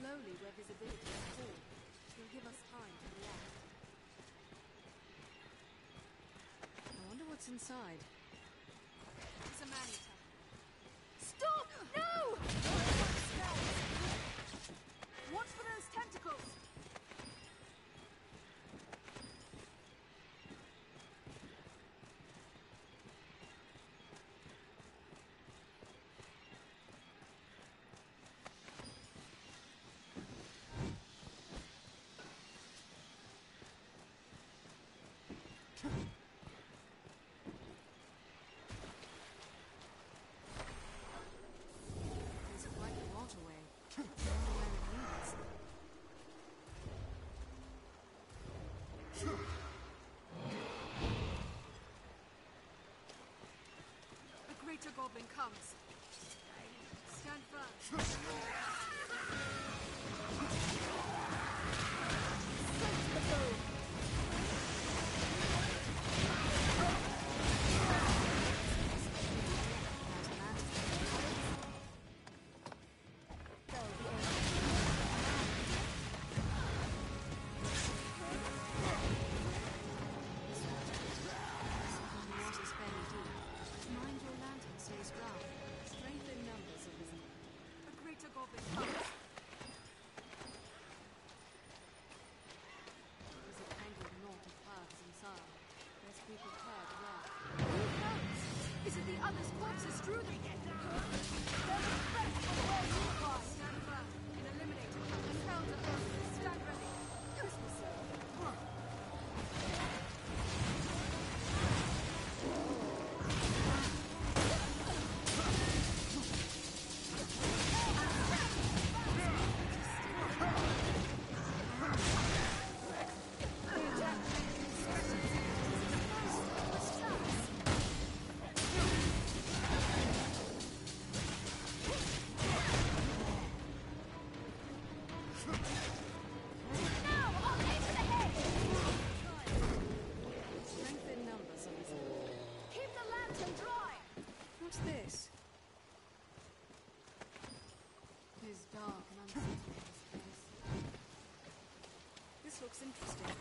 slowly where visibility is poor. It'll give us time to react. I wonder what's inside. It's a man-eater. Stop! No! Watch for those tentacles! There's quite a waterway. I wonder where it leads. A greater goblin comes. Stand firm. Mind your lantern stays dry. Strength in numbers are visible. A greater goblin comes. There's a tangled knot of paths inside. Let's be prepared well. Who knows? Is it the others' corpses strew them yet? There's a threat from where you are. Stand firm. An eliminator. A spell to earth. Stand ready. Christmas sir. Strength in numbers are visible. Keep the lantern dry! What's this? It is dark and unsettling, this place. This looks interesting.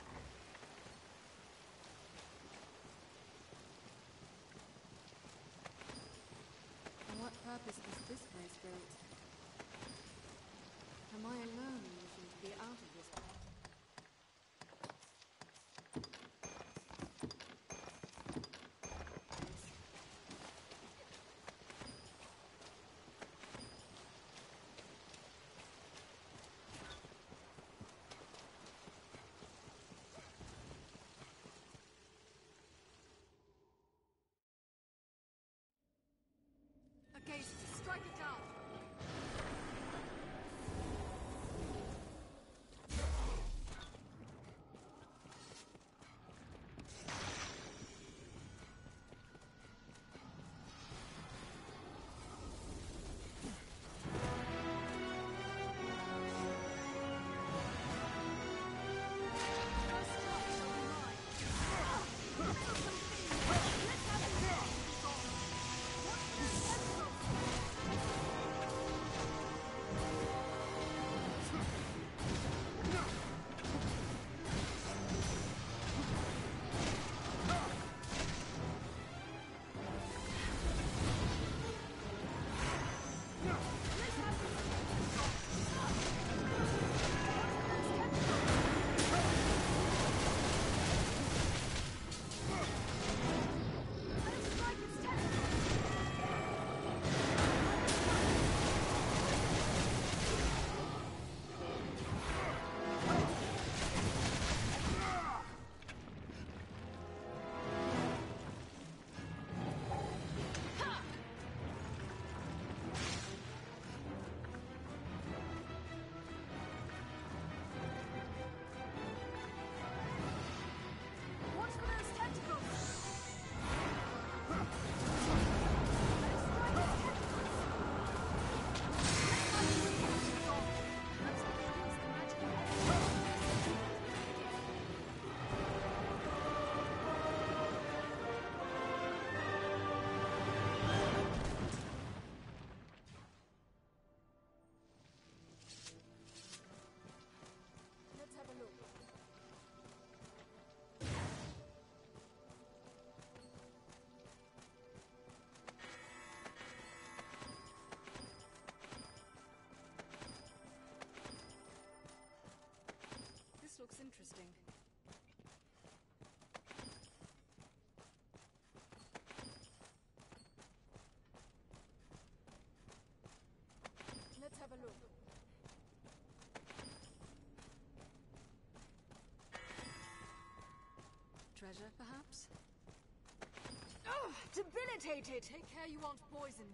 For what purpose was this place built? Am I alone in wishing to be out of this place? A gate, strike it down! Let's have it! treasure, perhaps? Oh, debilitated! Take care you aren't poisoned.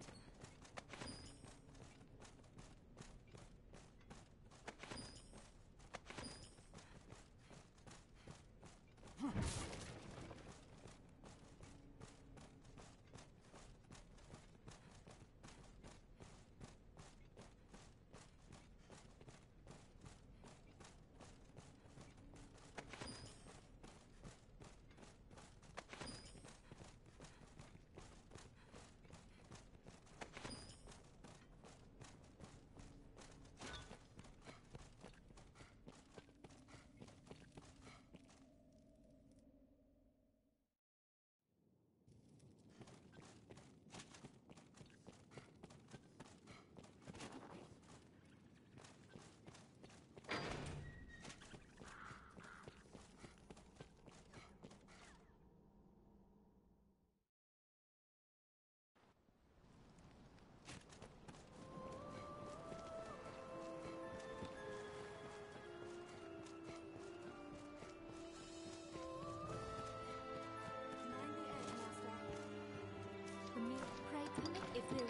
If there is...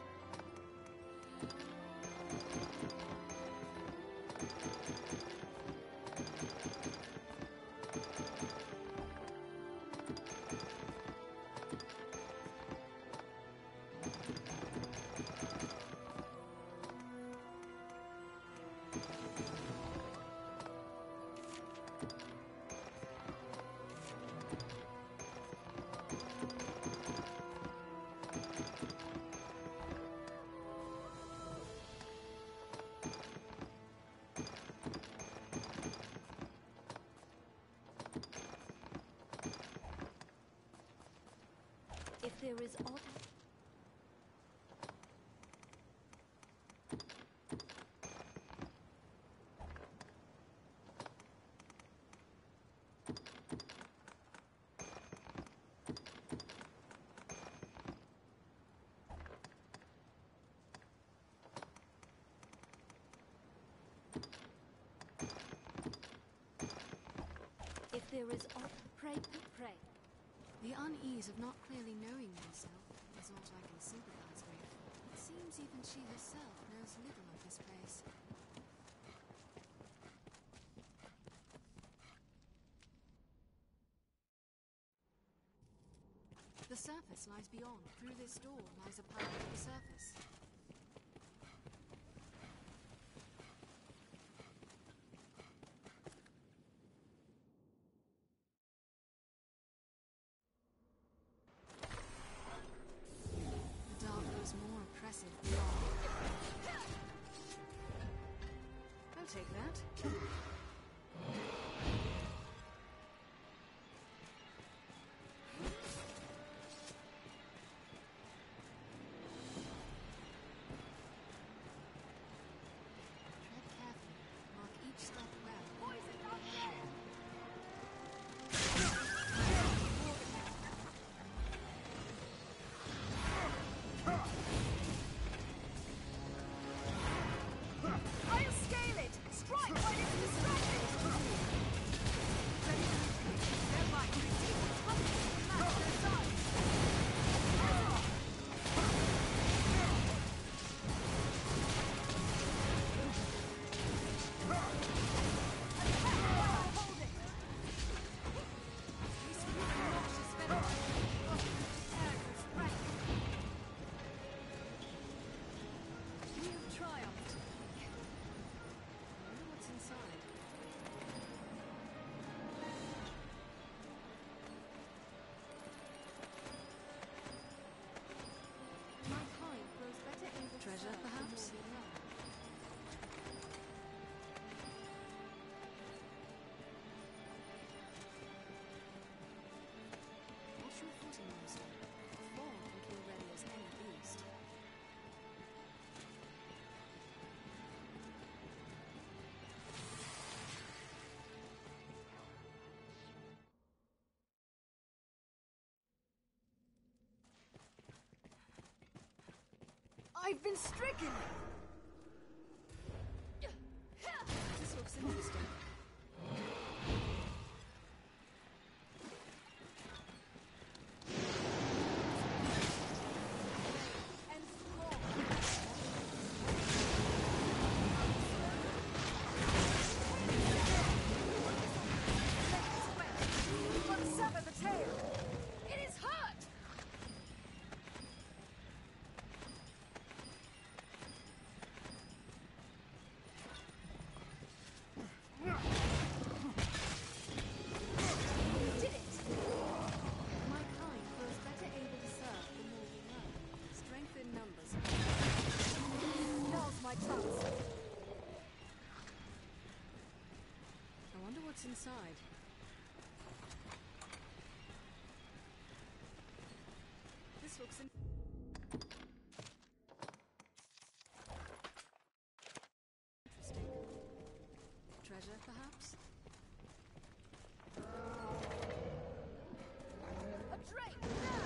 If there is odd... If there is odd... Pray. The unease of not clearly knowing myself is what I can sympathize with. It seems even she herself knows little of this place. The surface lies beyond. Through this door lies a path to the surface. More oppressive beyond. I'll take that. Tread carefully. Mark each step well. Poison up there! I'll scale it! Strike when it's distracted! Never mind, receive what's coming from the match their side! Hold it! This will be a nauseous venom. Arrogance, right? We have triumphed. What's inside? My kind grows better in the treasure, perhaps? Watch your footing, monster. A fall can kill ready as any beast. I've been stricken! This looks interesting. inside. This looks interesting. Treasure, perhaps? A drake! Now!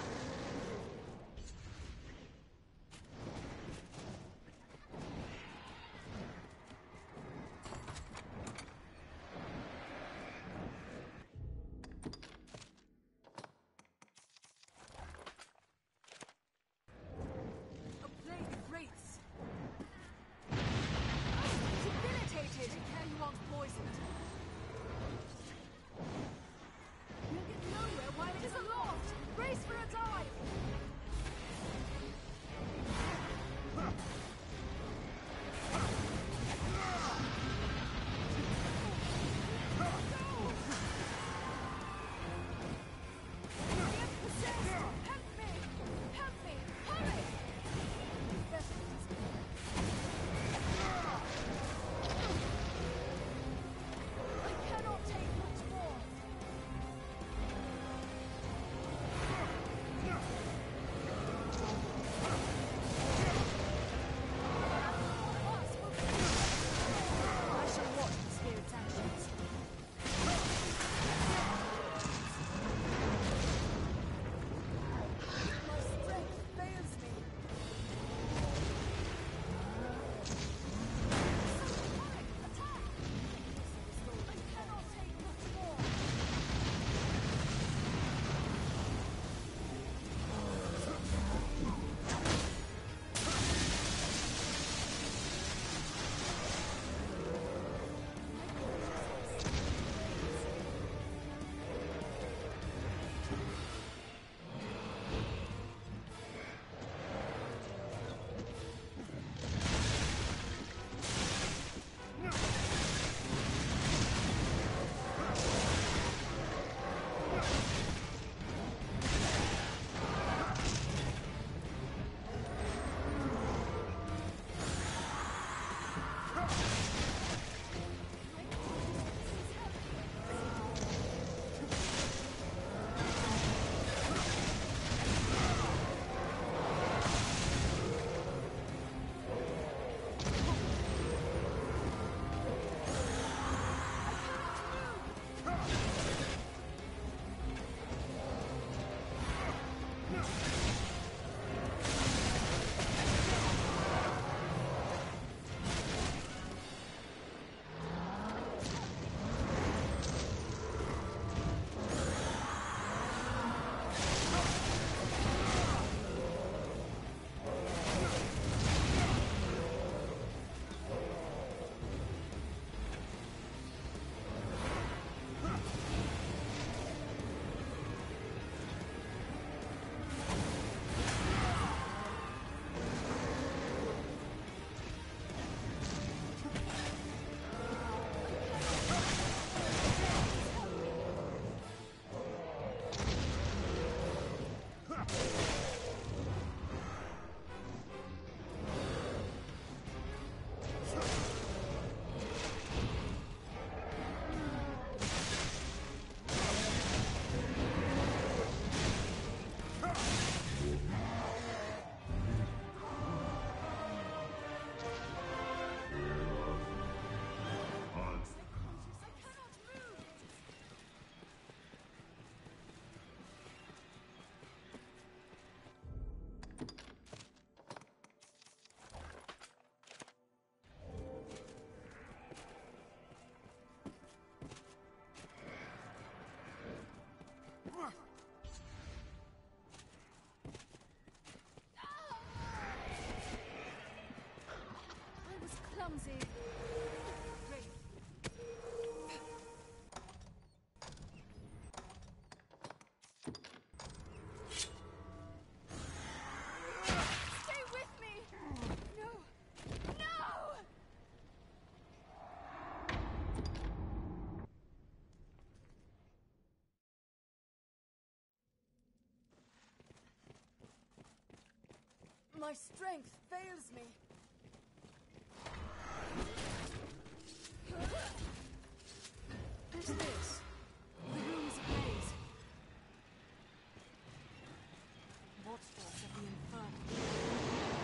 A plague of wraiths! Debilitated! Take care you aren't poisoned. You'll get nowhere while it is aloft! Brace for a dive! Help me! Help me! Hurry! I cannot take much more! I shall watch the spirit's actions. My strength fails me! Hurry! Attack! I cannot take much more! clumsy. Great. Stay with me! No! No! My strength fails me. is this? The room is ablaze. Watchforce of the Inferno.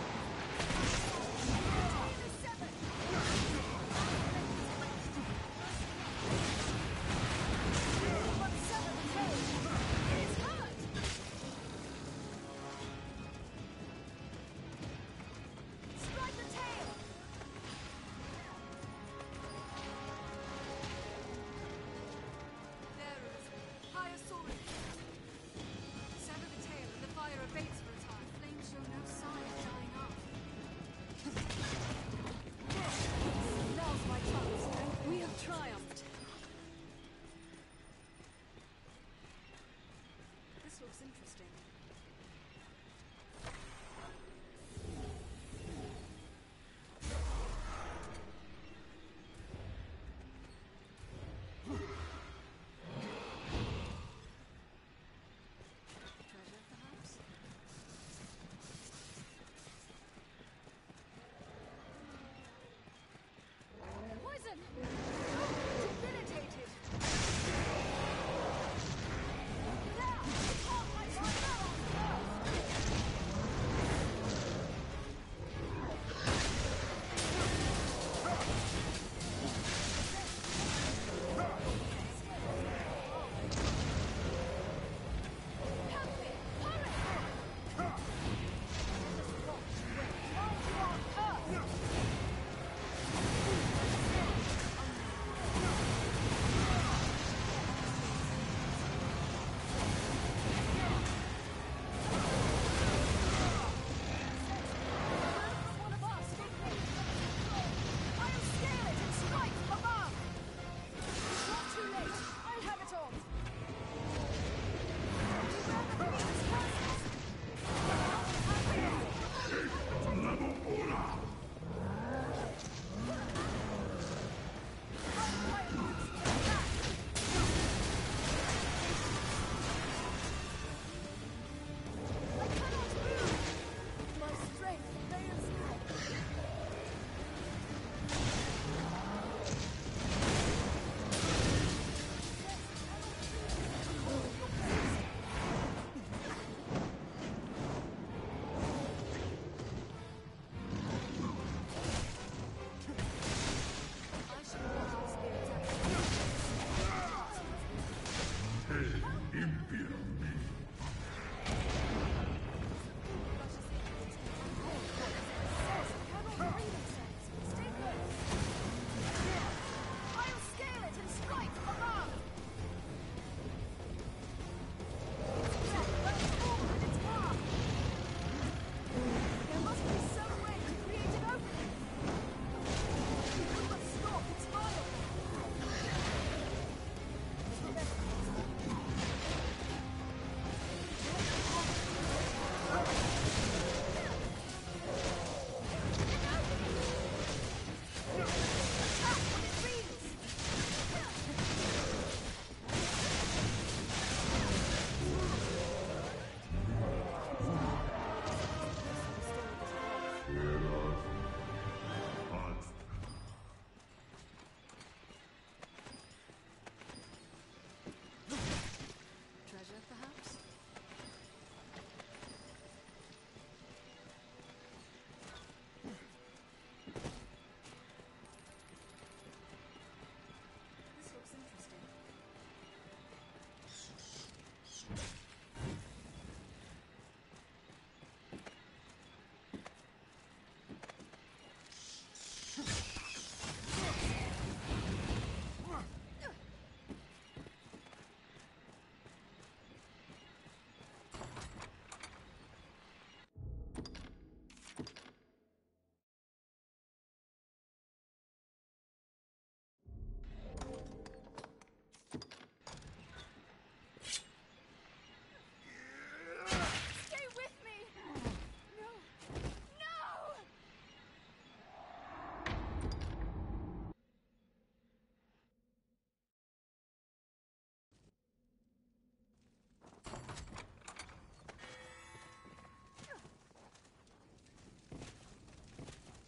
Triumphed. This looks interesting. Treasure, perhaps? Poison! Debilitated! Now! Caught my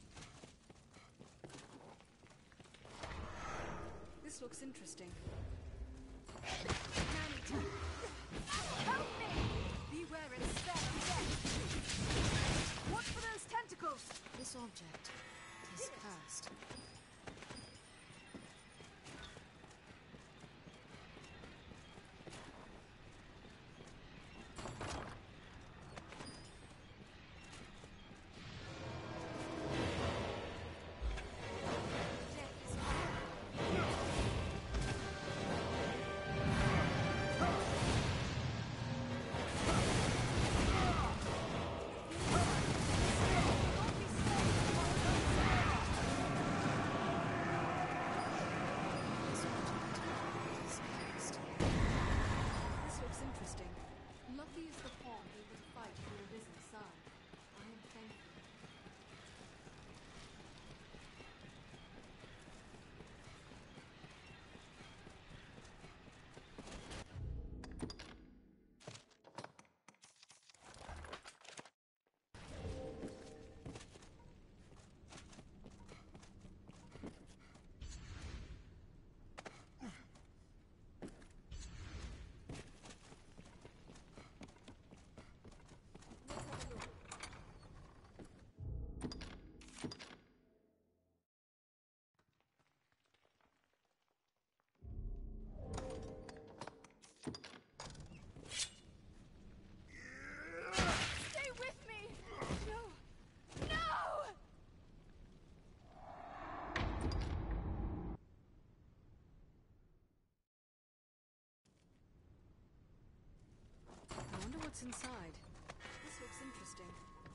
This looks interesting. Help me! Beware its spell and death. Watch for those tentacles! This object is cursed. Lucky is the pawn able to fight for a risen sun. I am thankful. Stay with me! No! No! I wonder what's inside. This looks interesting.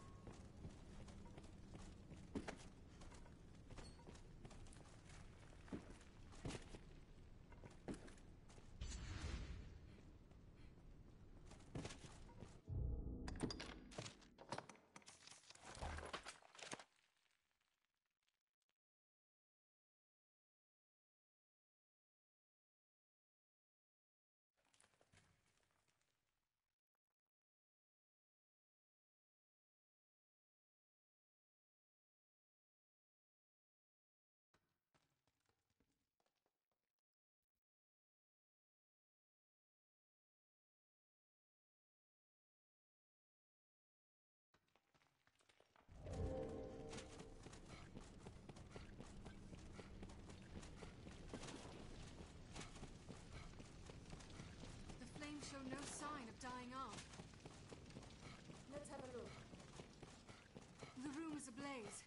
The flames show no sign of dying off. Let's have a look. The room is ablaze.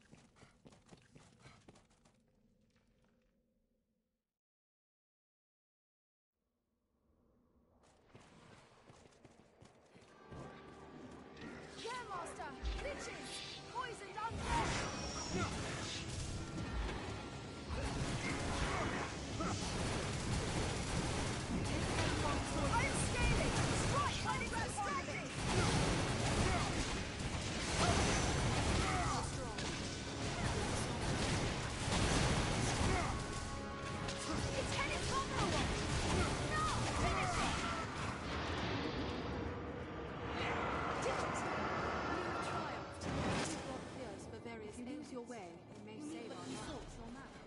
Yeah, Master! Liches! Poisoned undead! I'm scaling! Strike while it's distracting! Its head is vulnerable! No! Finish it! We have triumphed. We've brought fears for various If you lose your ailments. way, It may you need save but our consult lives. your map.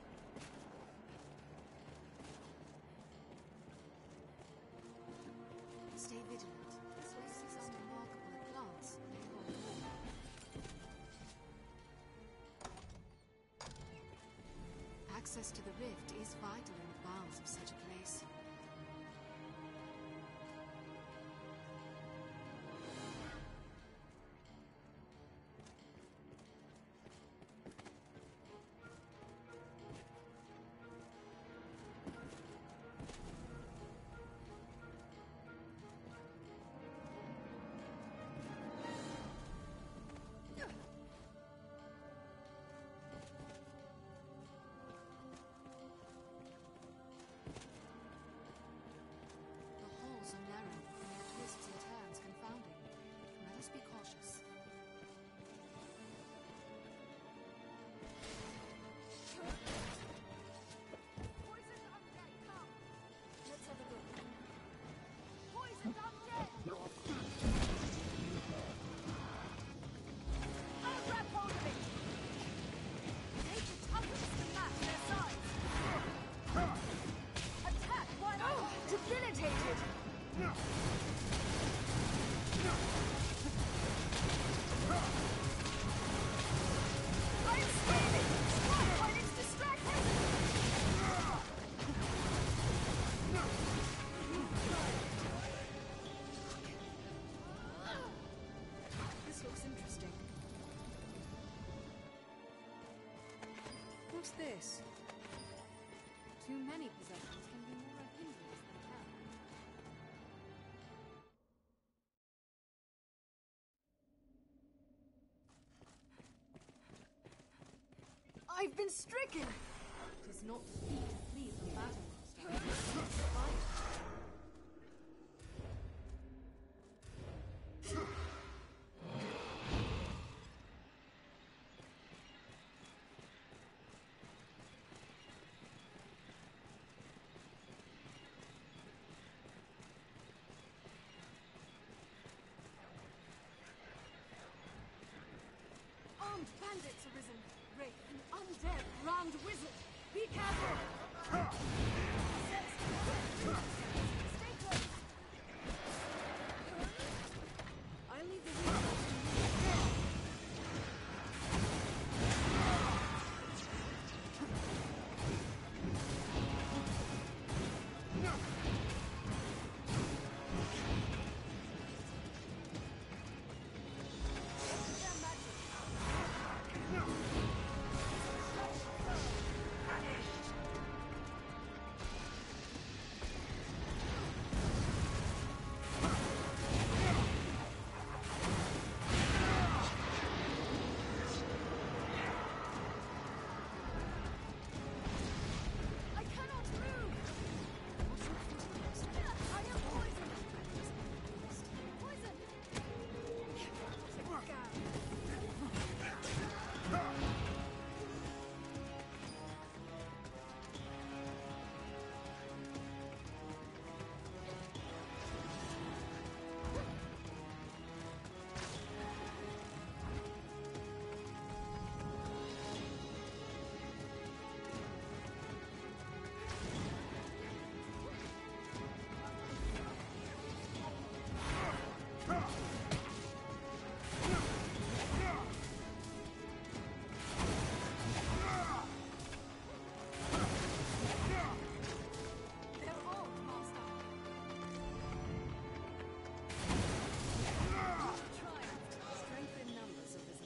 Stay vigilant. This place is unremarkable at glance. They hold more. Access to the rift is vital in the bowels of such a place. What's this? Too many possessions can be more a hindrance than help. I've been stricken! 'Tis not defeat to flee from battle, master. Fight. Armed bandits arisen. Wraith, an undead grand wizard. Be careful! Stay close! I leave the resource to you. Their magic. I cannot move! I am poisoned! Poison! They're all, Master. Triumphed. Strength in numbers arisen.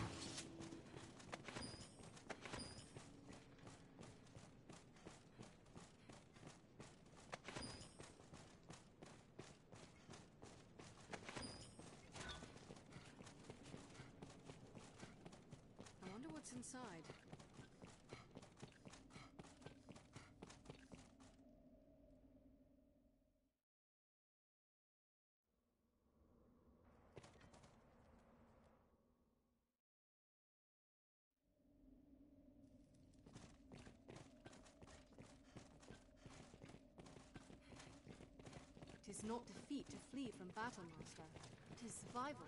I wonder what's inside. Tis not defeat to flee from battle, master. Tis survival.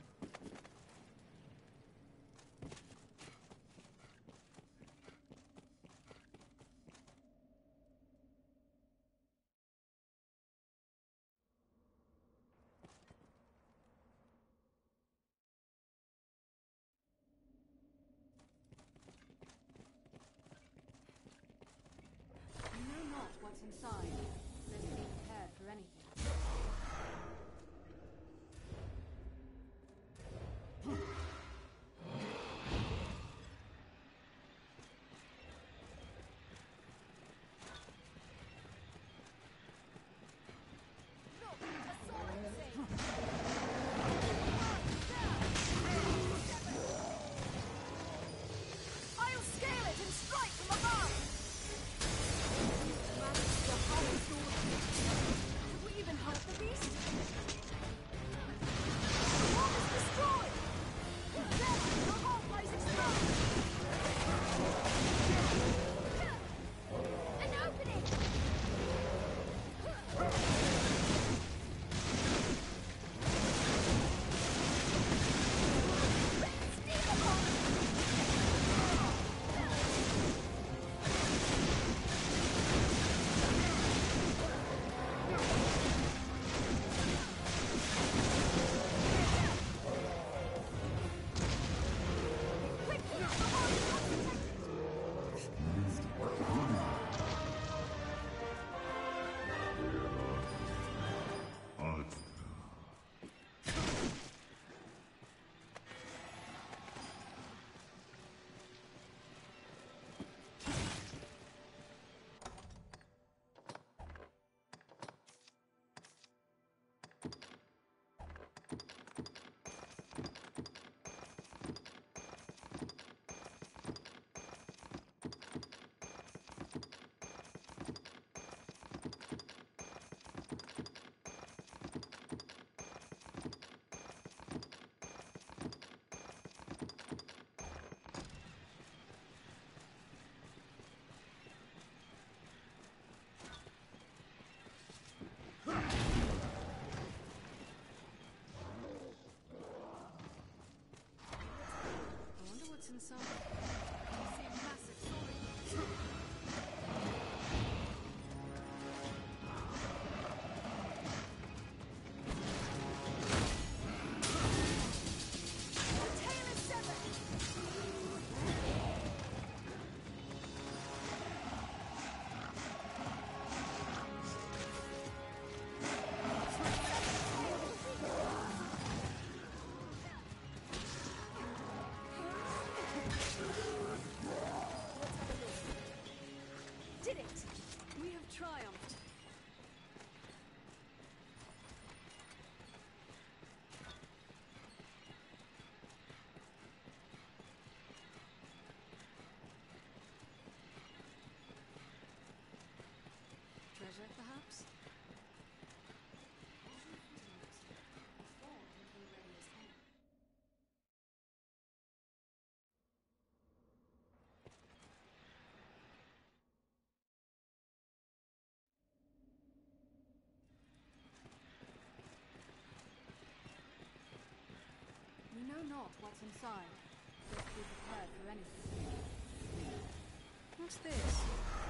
You know not what's inside. Better be prepared for anything. Look, a solid save. I'll scale it and strike from above! Manage the hollow some. I see massive soaring. The tail is severed. Did it! We have triumphed. Treasure, perhaps? We know not what's inside. Let's be prepared for anything. What's this?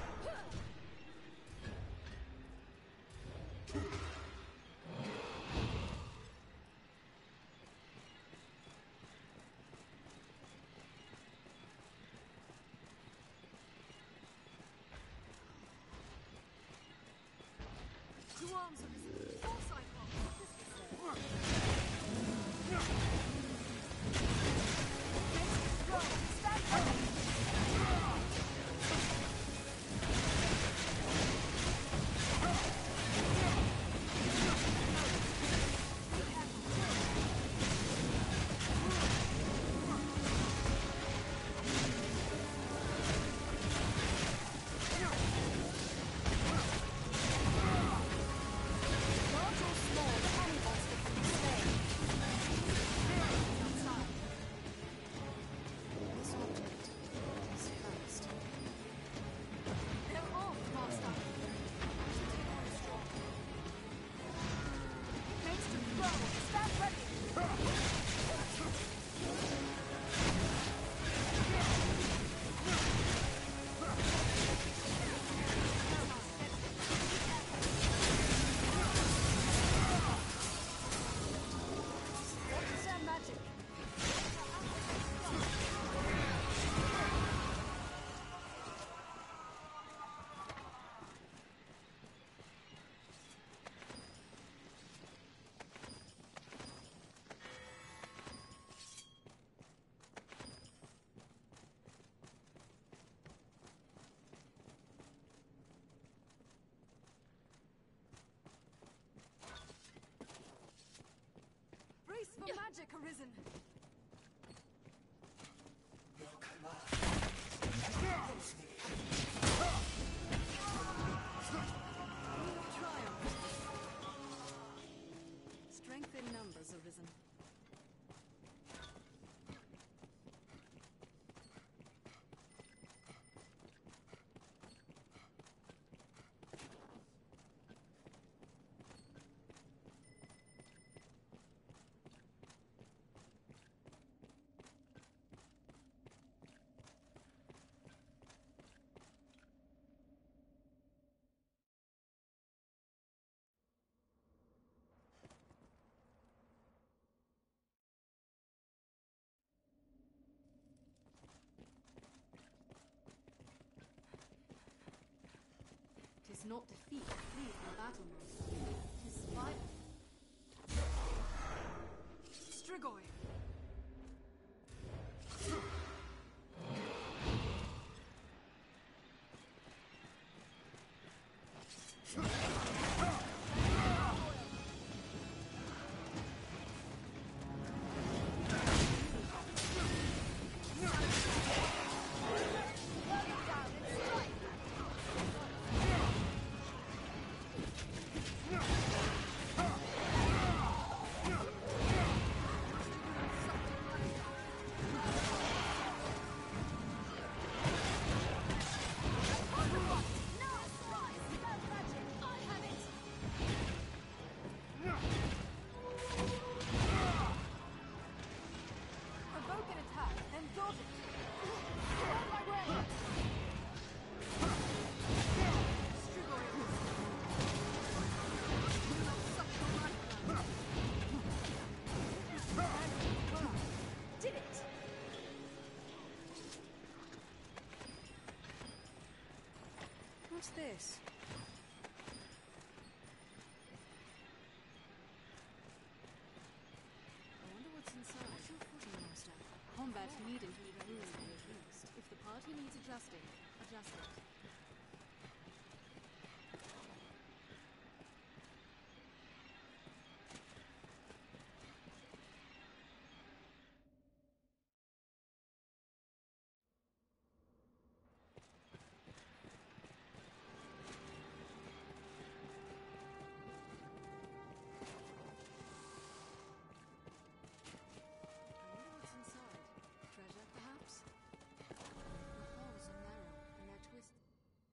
Two arms of his foresight box. Stand ready. Large or small, any monster can be slain. Outside. This object is cursed. They're armed, Master. Strong. Makes to throw. Stand ready. What is their magic? Brace for magic arisen. Triumph. Strength in numbers arisen. Tis not defeat that flee from battle, Master. Tis survival. Strigoi. Provoke an attack, am daunted. On my way! Did it! What's this? I wonder what's inside. What's your footing, Master? Combat needn't be ruined at least. If the party needs adjusting, adjust it. I wonder what's inside. Treasure, perhaps? The halls are narrow, and they're twisted.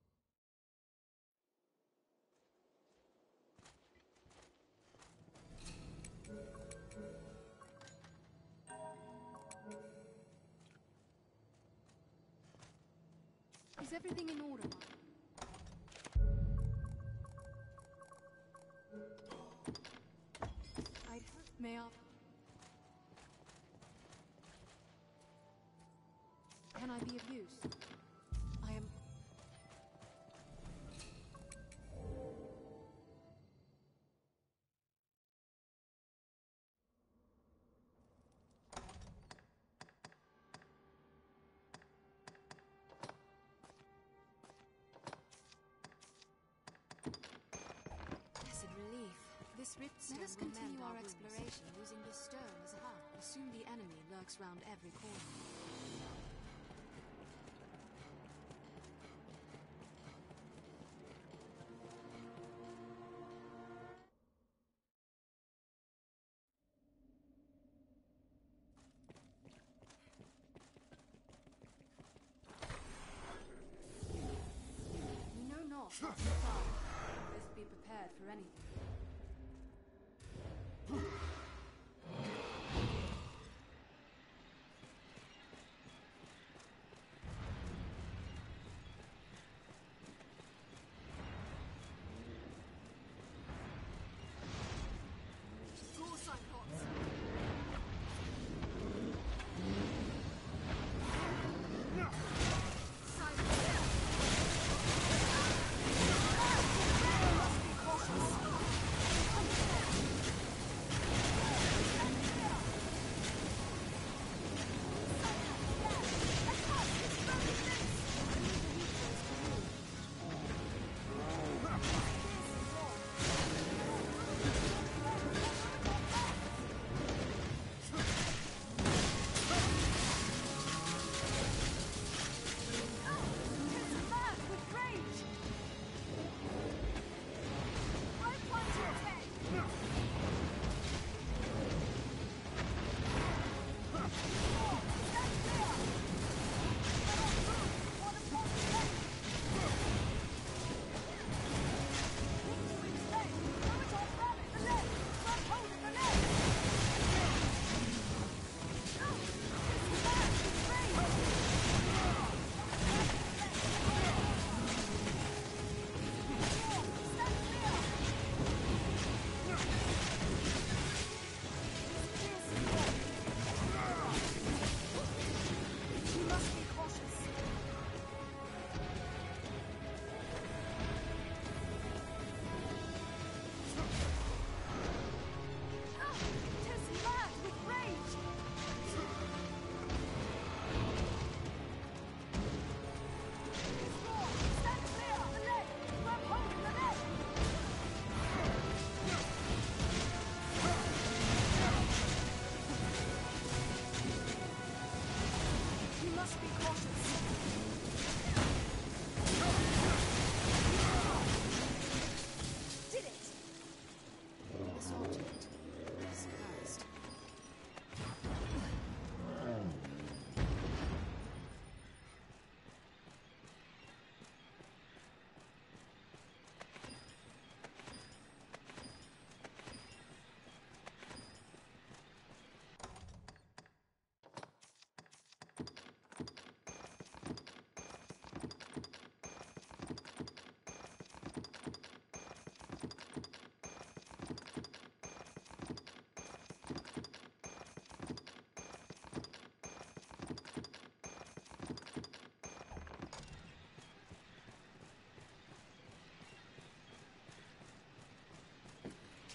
Is everything in order, Mike? May I? Can I be of use? I am... Blessed relief. This ripped stone. Let us continue our exploration using this stone as a hub. Assume the enemy lurks round every corner. We know not how far. Best be prepared for anything.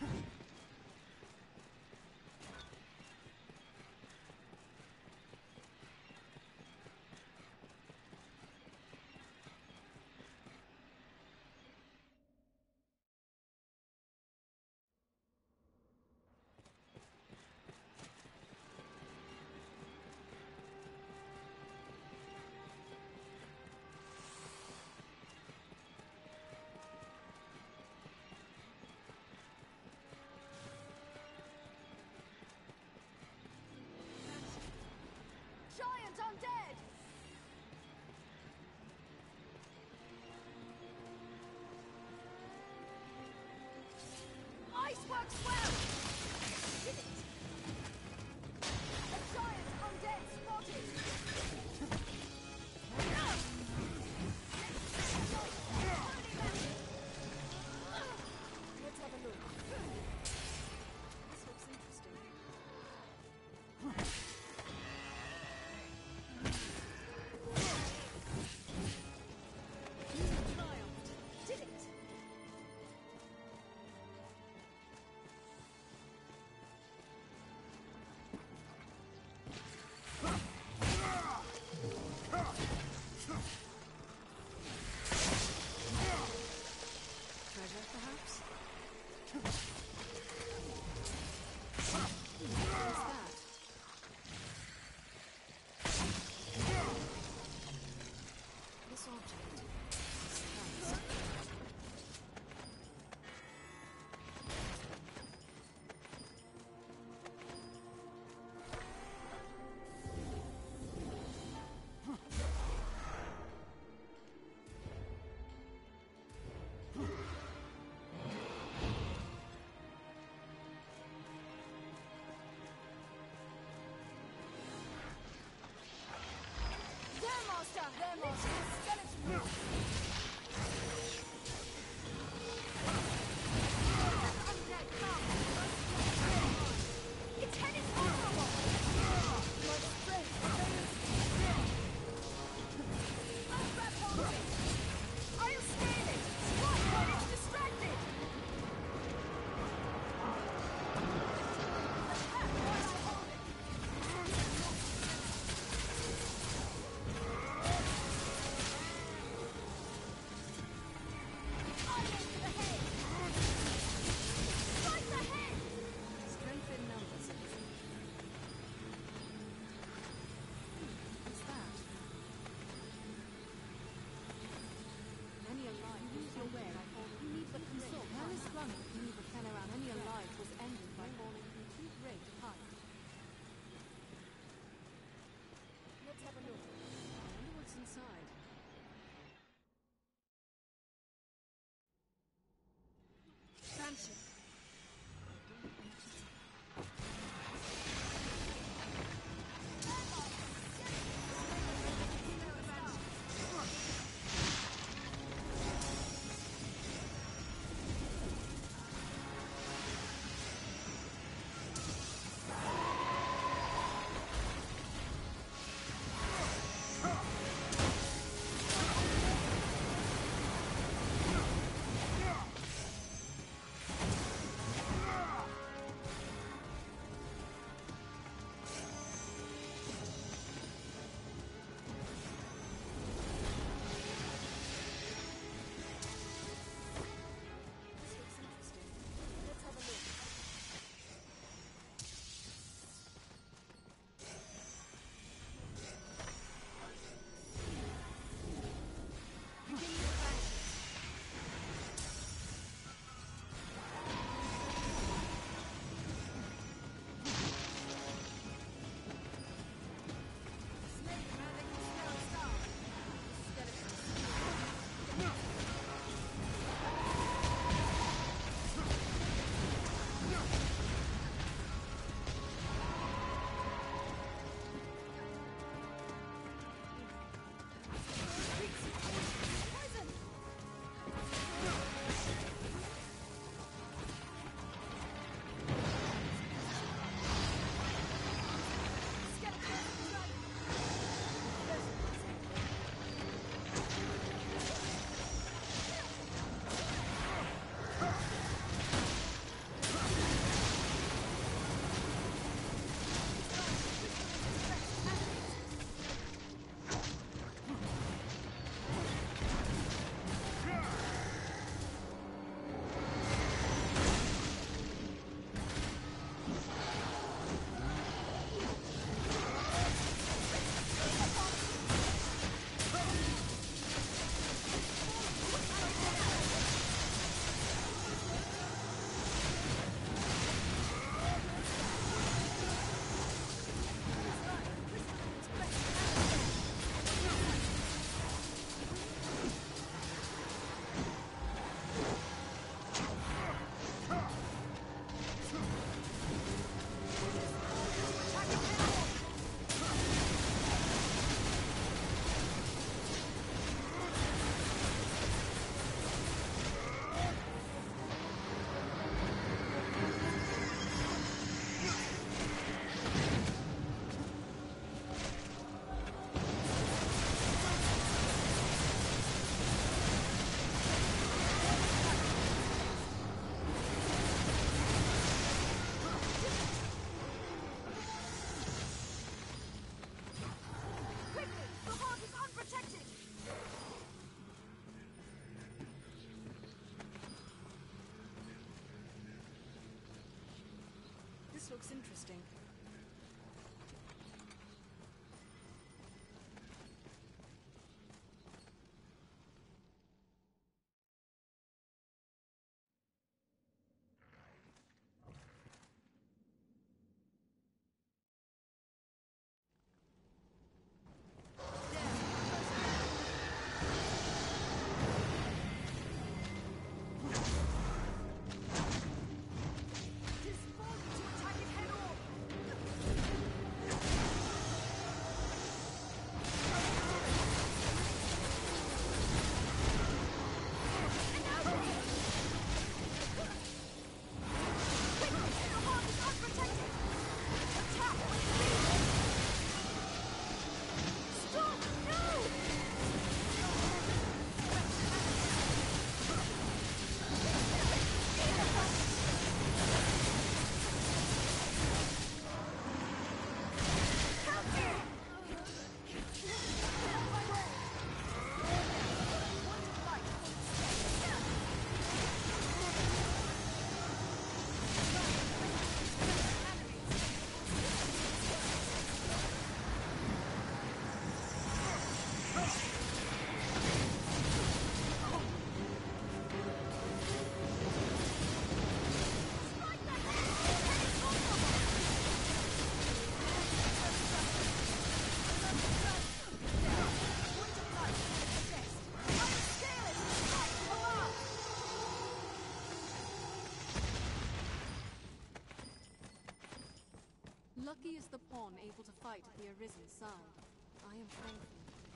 Giant undead! Ice works well! Did it! A giant undead spotted! Let's have a look. This looks interesting. Triumphed! Did it! Treasure, perhaps? What's that? This object. Surprise. There, Master! There, Master! Skeleton! Undead, come! Its head is horrible! My strength fails. I'll grab hold of it! I'll scale it! Strike when it's distracted! Attack while I hold it! looks interesting. Lucky is the pawn able to fight at the Arisen side. I am thankful.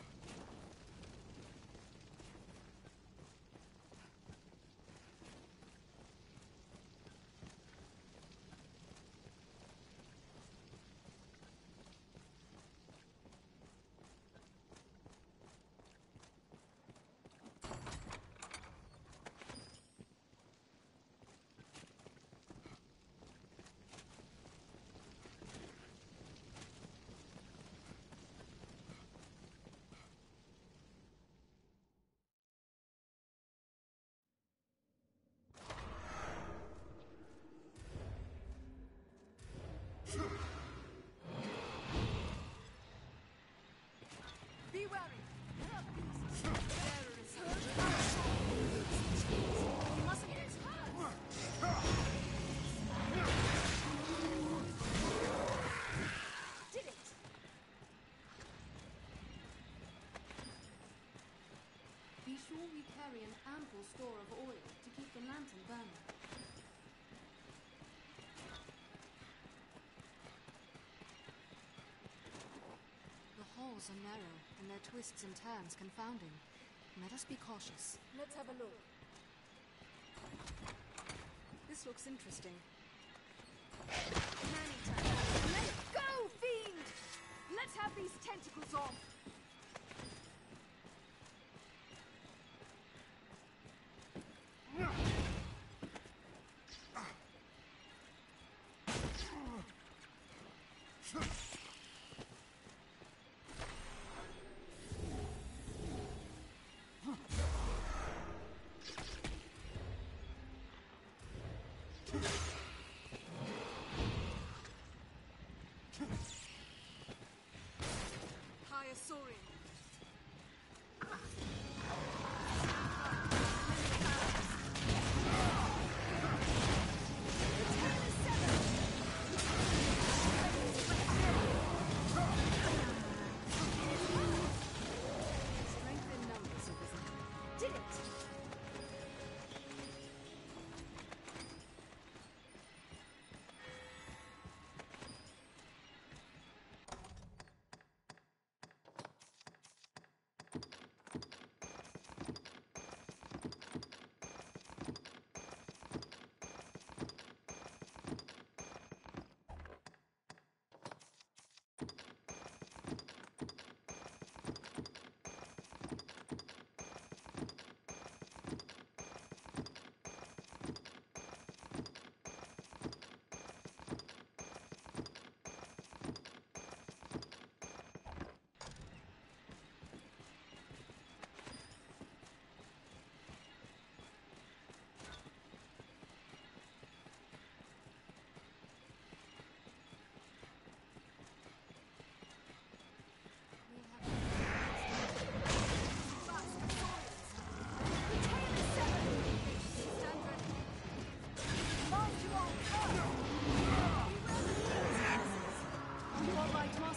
Be wary! You mustn't get hurt! Did it! Be sure we carry an ample store of oil to keep the lantern burning. The halls are narrow, and their twists and turns confounding. Let us be cautious. Let's have a look. This looks interesting. Man-eater! Let go, fiend! Let's have these tentacles off! Hyosorian. Strength in numbers, Arisen. Did it!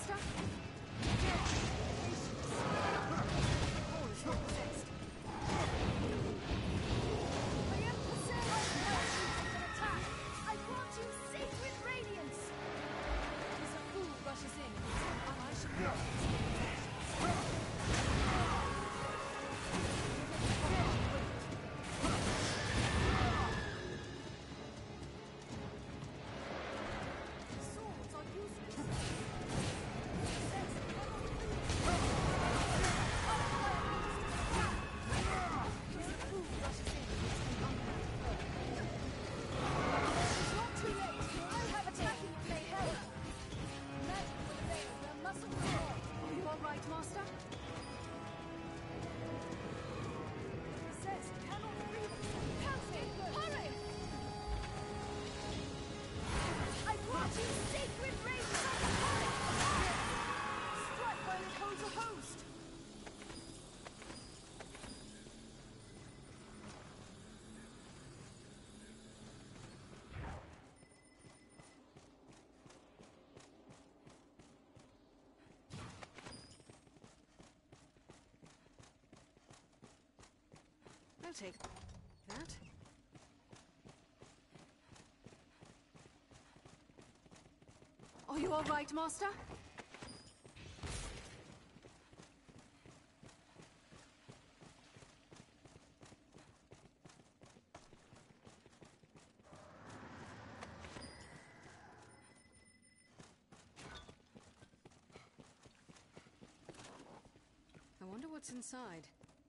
Master? All is not possessed. I am possessed! An attack! I grant you sacred radiance! As a fool rushes in, I should not. Swords are useless. It's not too late. I have attacking may help. Magic will avail where muscle will not. Are you all right, Master? Possessed cannot breathe. Cancel! Hurry! I grant you sacred radiance! Strike by the codes of host! I'll take that. Are you all right, Master? I wonder what's inside.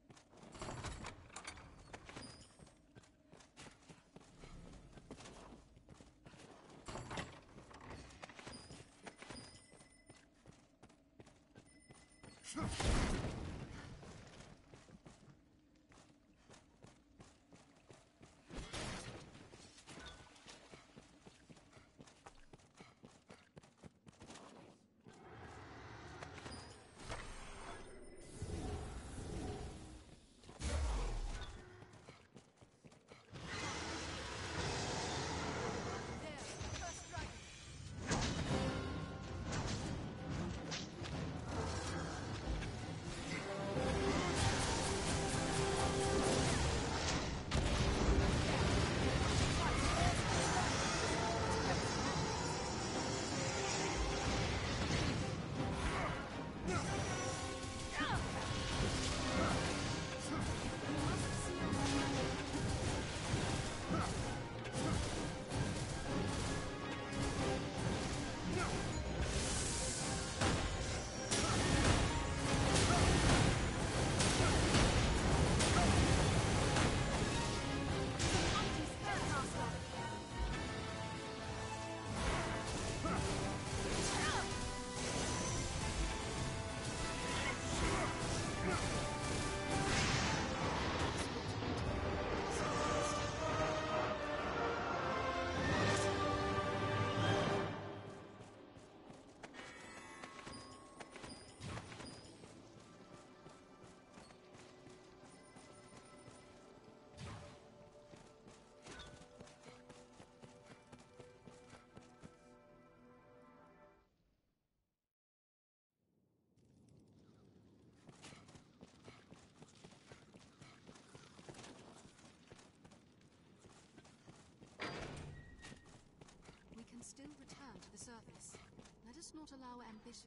We can still return to the surface. Let us not allow ambition.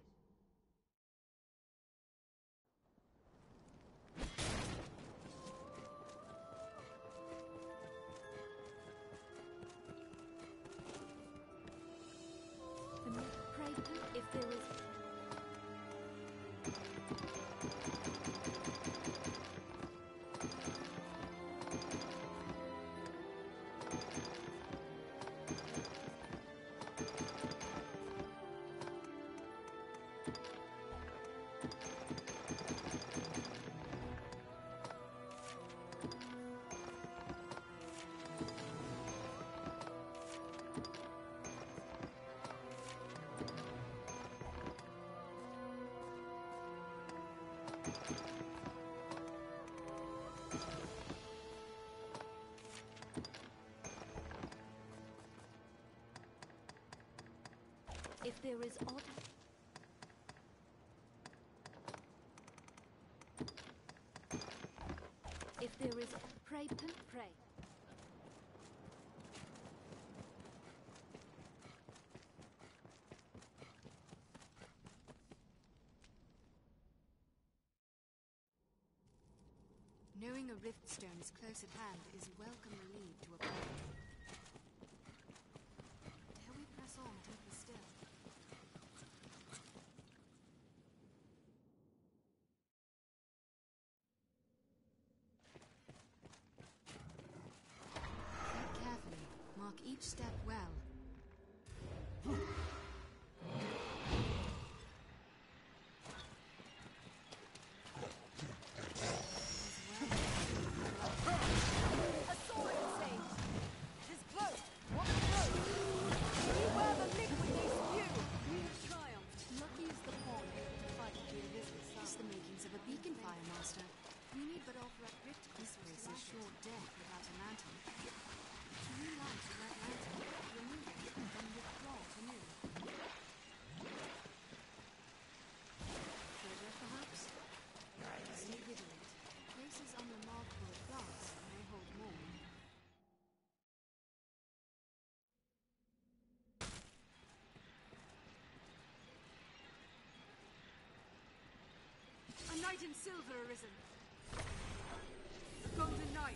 Pray, if there is... If there is odd... there is pray, pray. Knowing a rift stone is close at hand is welcome relief to a problem. Dare we press on deeper still? Tread carefully. Mark each step well. A knight in silver arisen. The Golden Knight.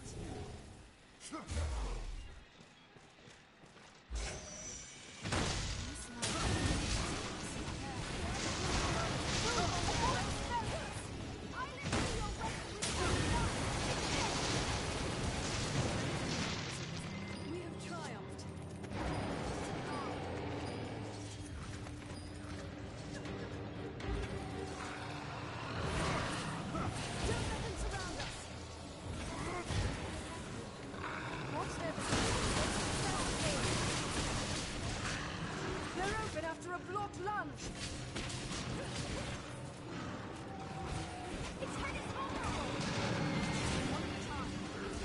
We have triumphed. After a blocked lunge! Its head is vulnerable! One at a time.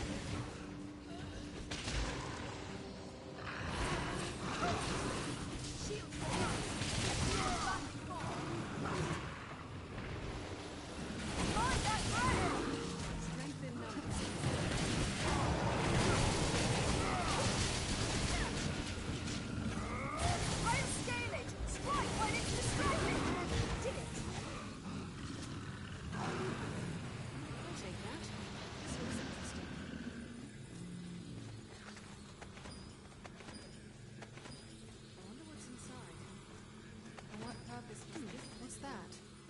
Shield for us! Back and forth! Find that dragon! Strength in numbers. I'll scale it! Strike when it's distracted! Did it! I'll take that. This looks interesting. I wonder what's inside. For what purpose is this? What's that?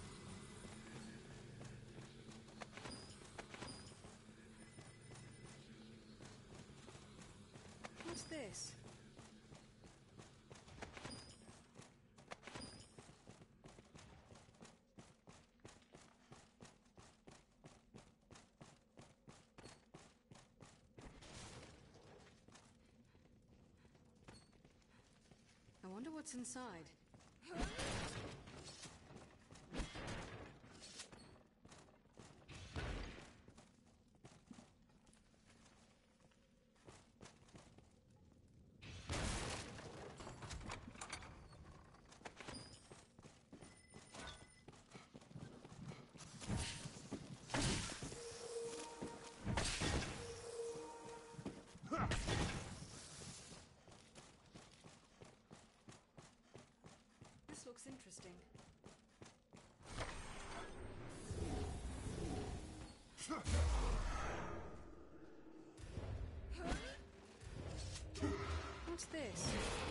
What's this? I wonder what's inside. This looks interesting. What's this?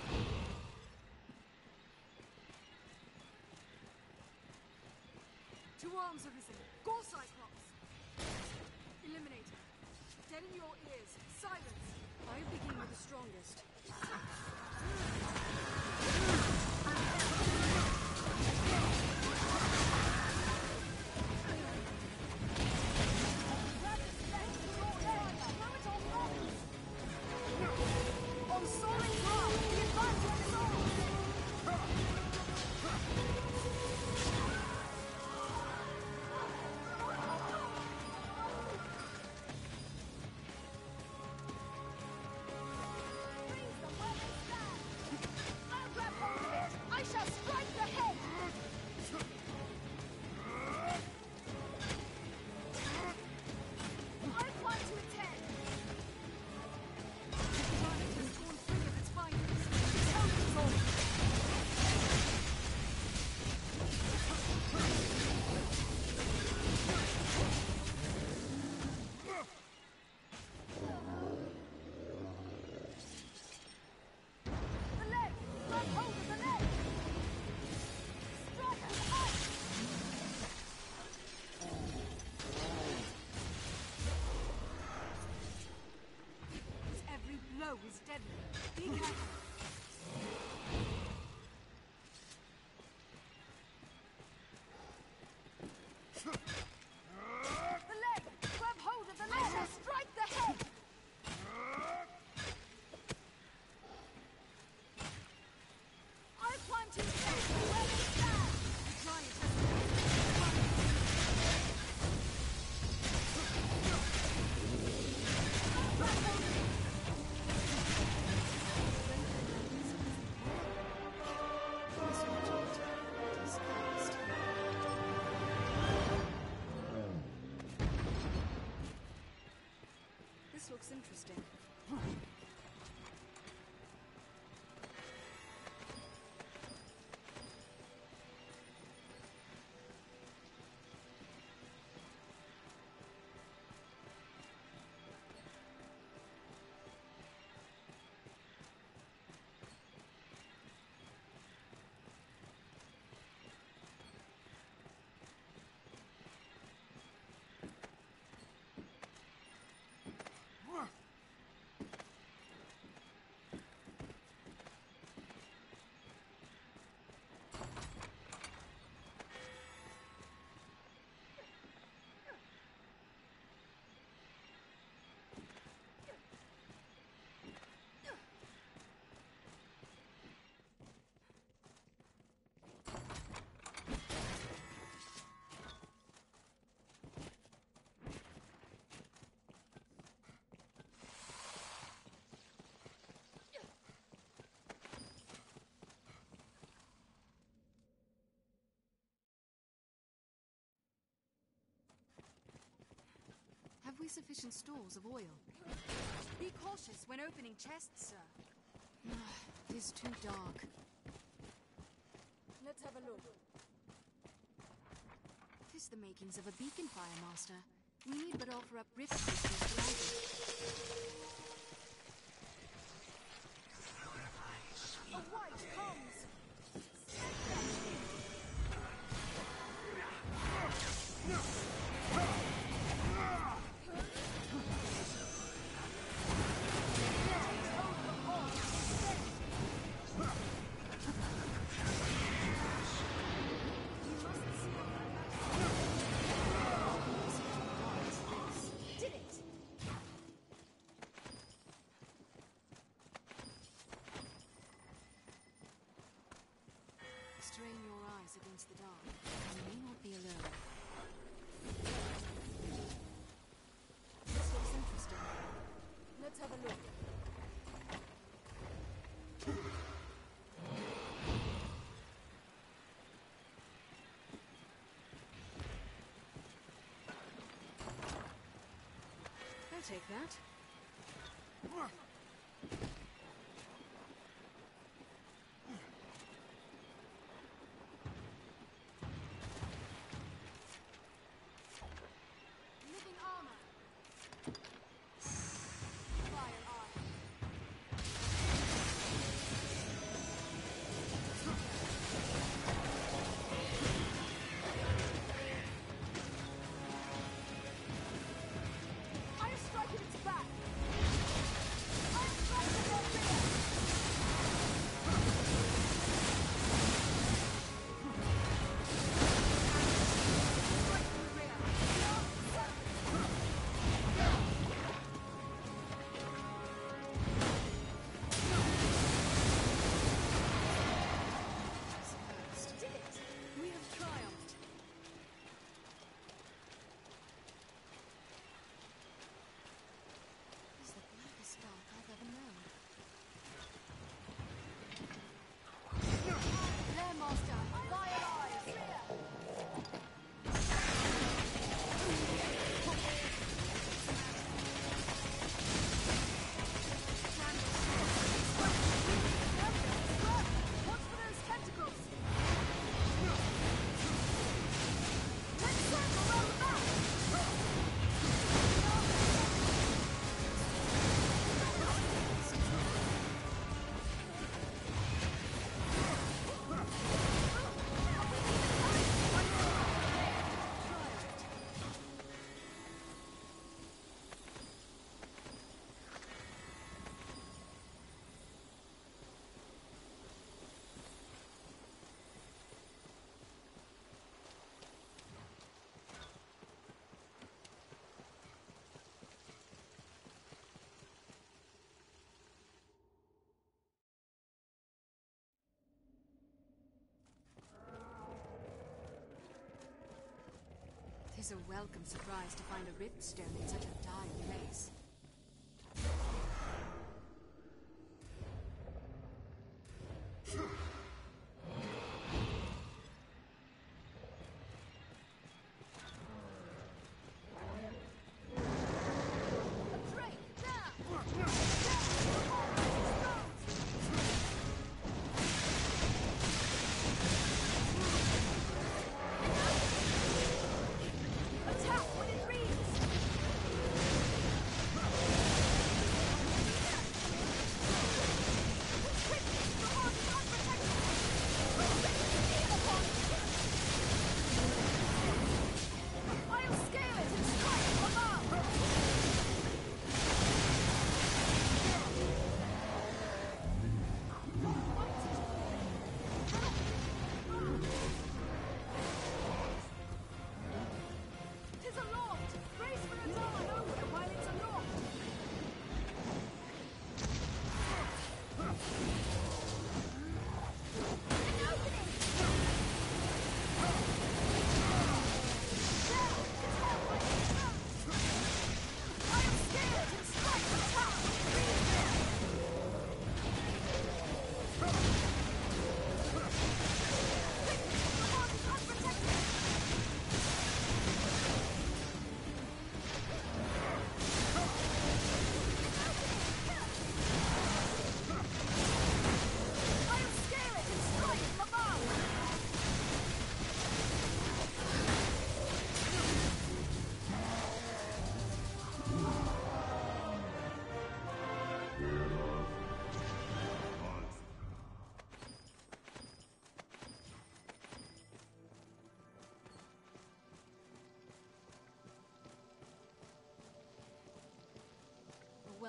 Two arms arisen. Gore Cyclops! Eliminator. Dead in your ears. Silence! I begin with the strongest. On soaring ground, the advantage is ours! Brings the weapons insufficient stores of oil. Be cautious when opening chests, sir. It is too dark. Let's have a look. Tis the makings of a beacon fire, Master. We need but offer up rift crystals to light it. A white comes! Strain your eyes against the dark. You may not be alone. This looks interesting. Let's have a look. I'll take that. Living armor. Fire eye. I'll strike at its back. I'll strike at their rear. Strike at the rear. Did it! We have triumphed. It is the blackest dark I've ever known. There, Master. Fire eyes. Watch for those tentacles. Let's circle round the back. Tis a welcome surprise to find a rift stone in such a dire place. A drake. Down. Attack when it reads.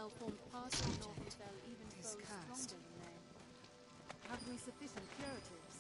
well-formed party, nor befell even is foes cursed. stronger than they. Have we sufficient curatives?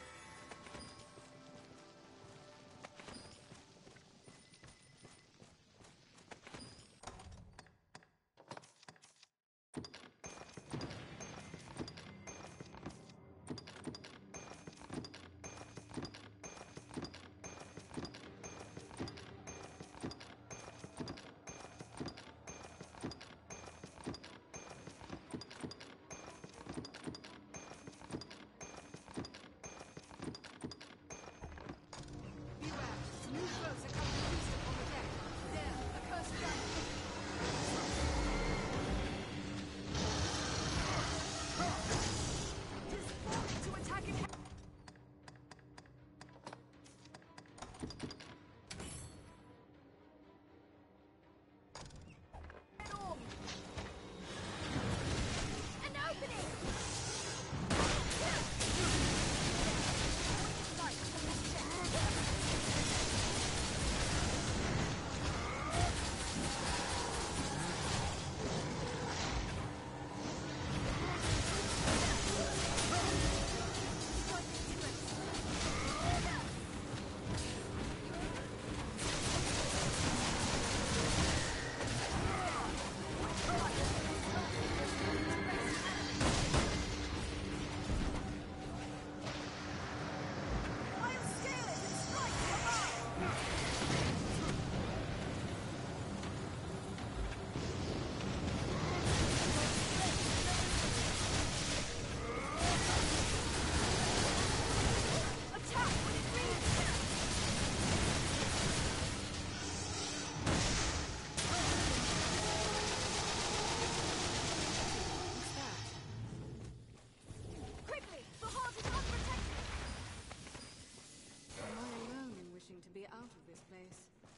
Out of this place.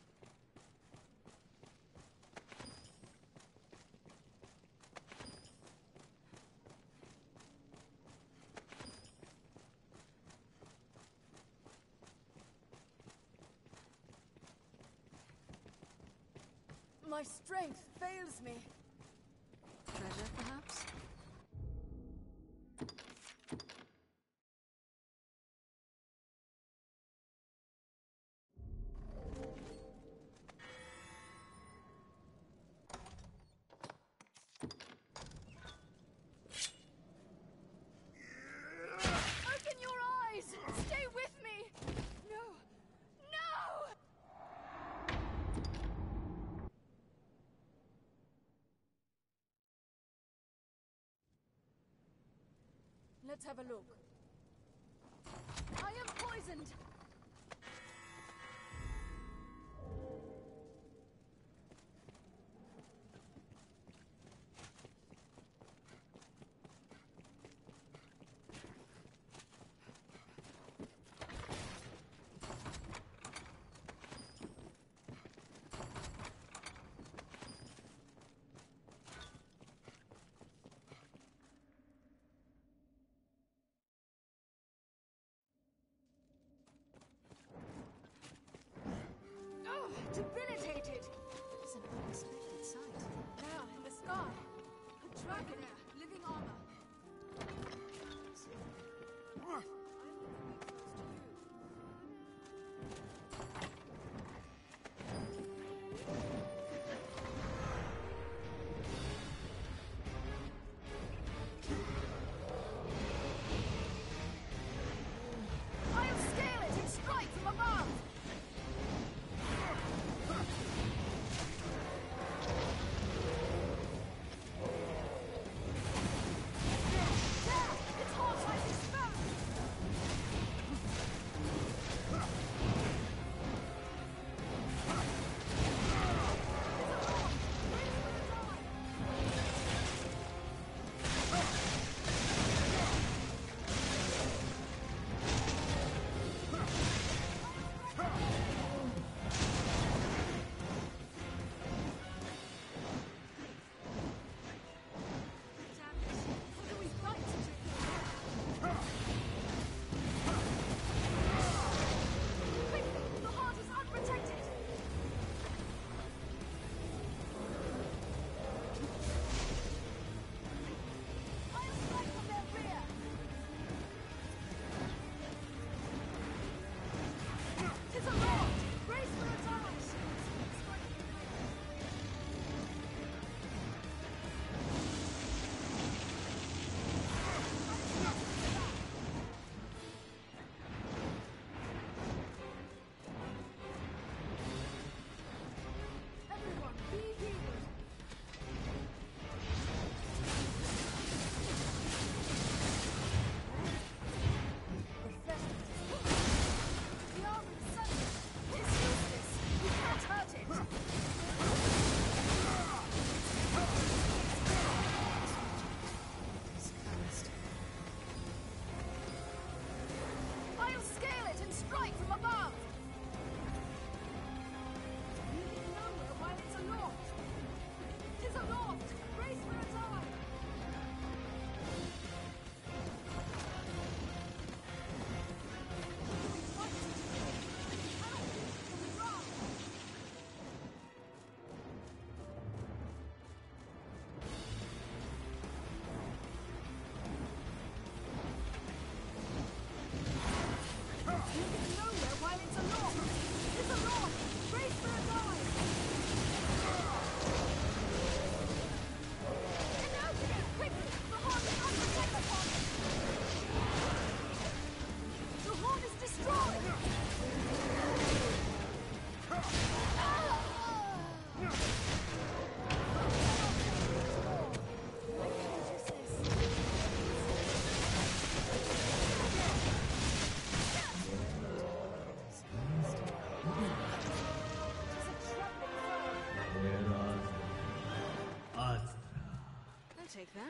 My strength fails me. Treasure, perhaps? Open your eyes! Stay with me! No! No! Let's have a look. I am poisoned!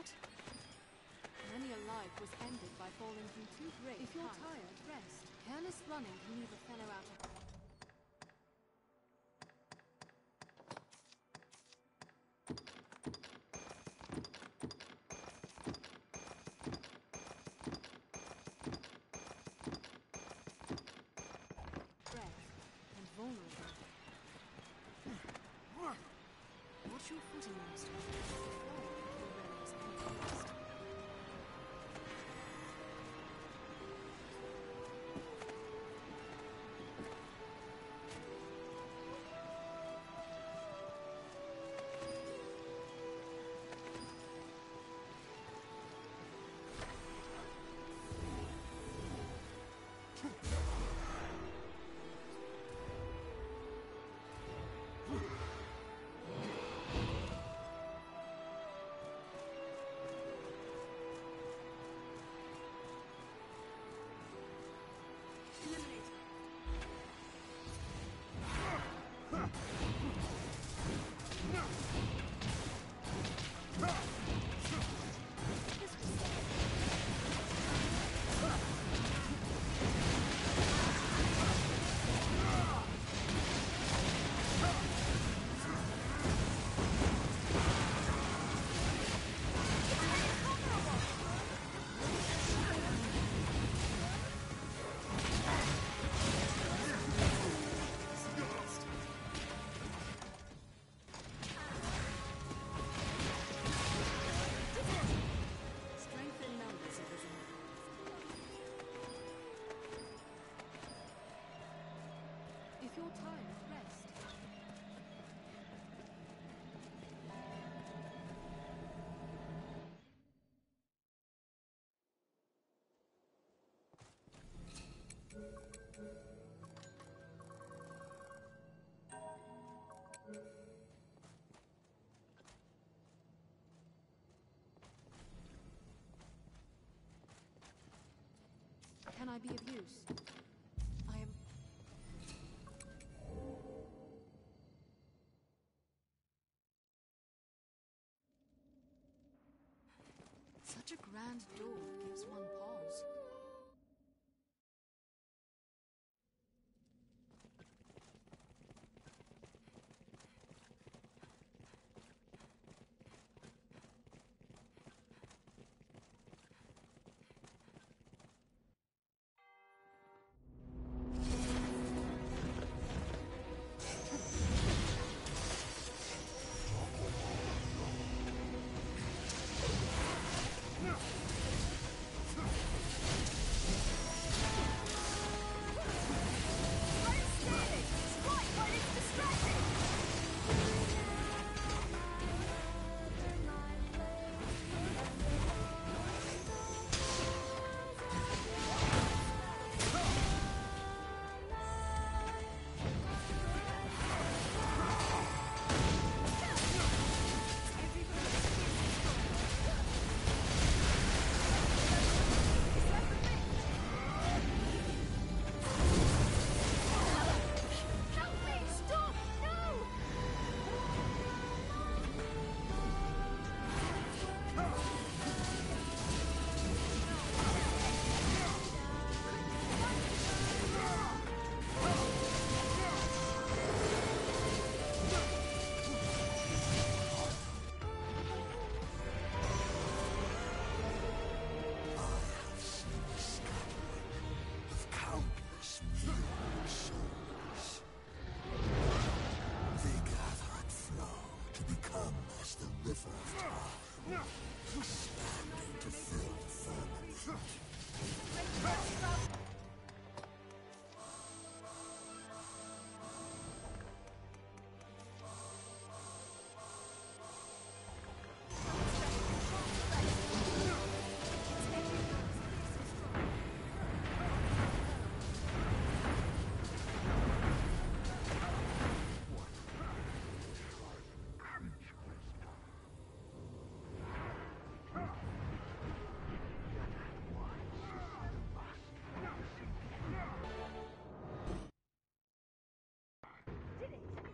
it? Many a life was ended by falling from too great If you're height. tired, rest. Careless running can leave a fellow out of... breath and vulnerable. Watch your footing, master. Or if your realm is confused. Strength in numbers, Elizabeth. If you're tired, rest. Can I be of use? I am... Such a grand door gives one pause.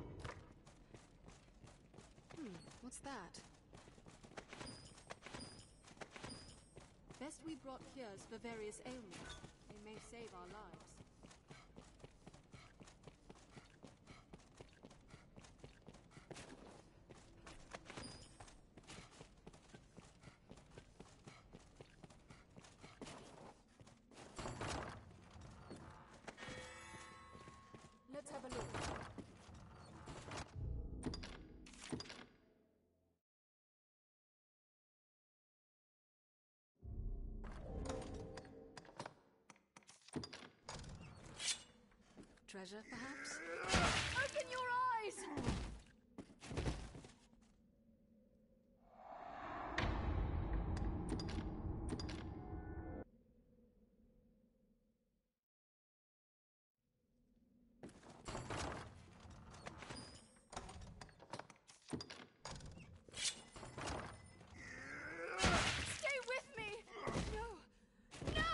What's that? Best we brought cures for various ailments. They may save our lives. Let's have a look. Treasure, perhaps? Open your eyes! Stay with me! No! No!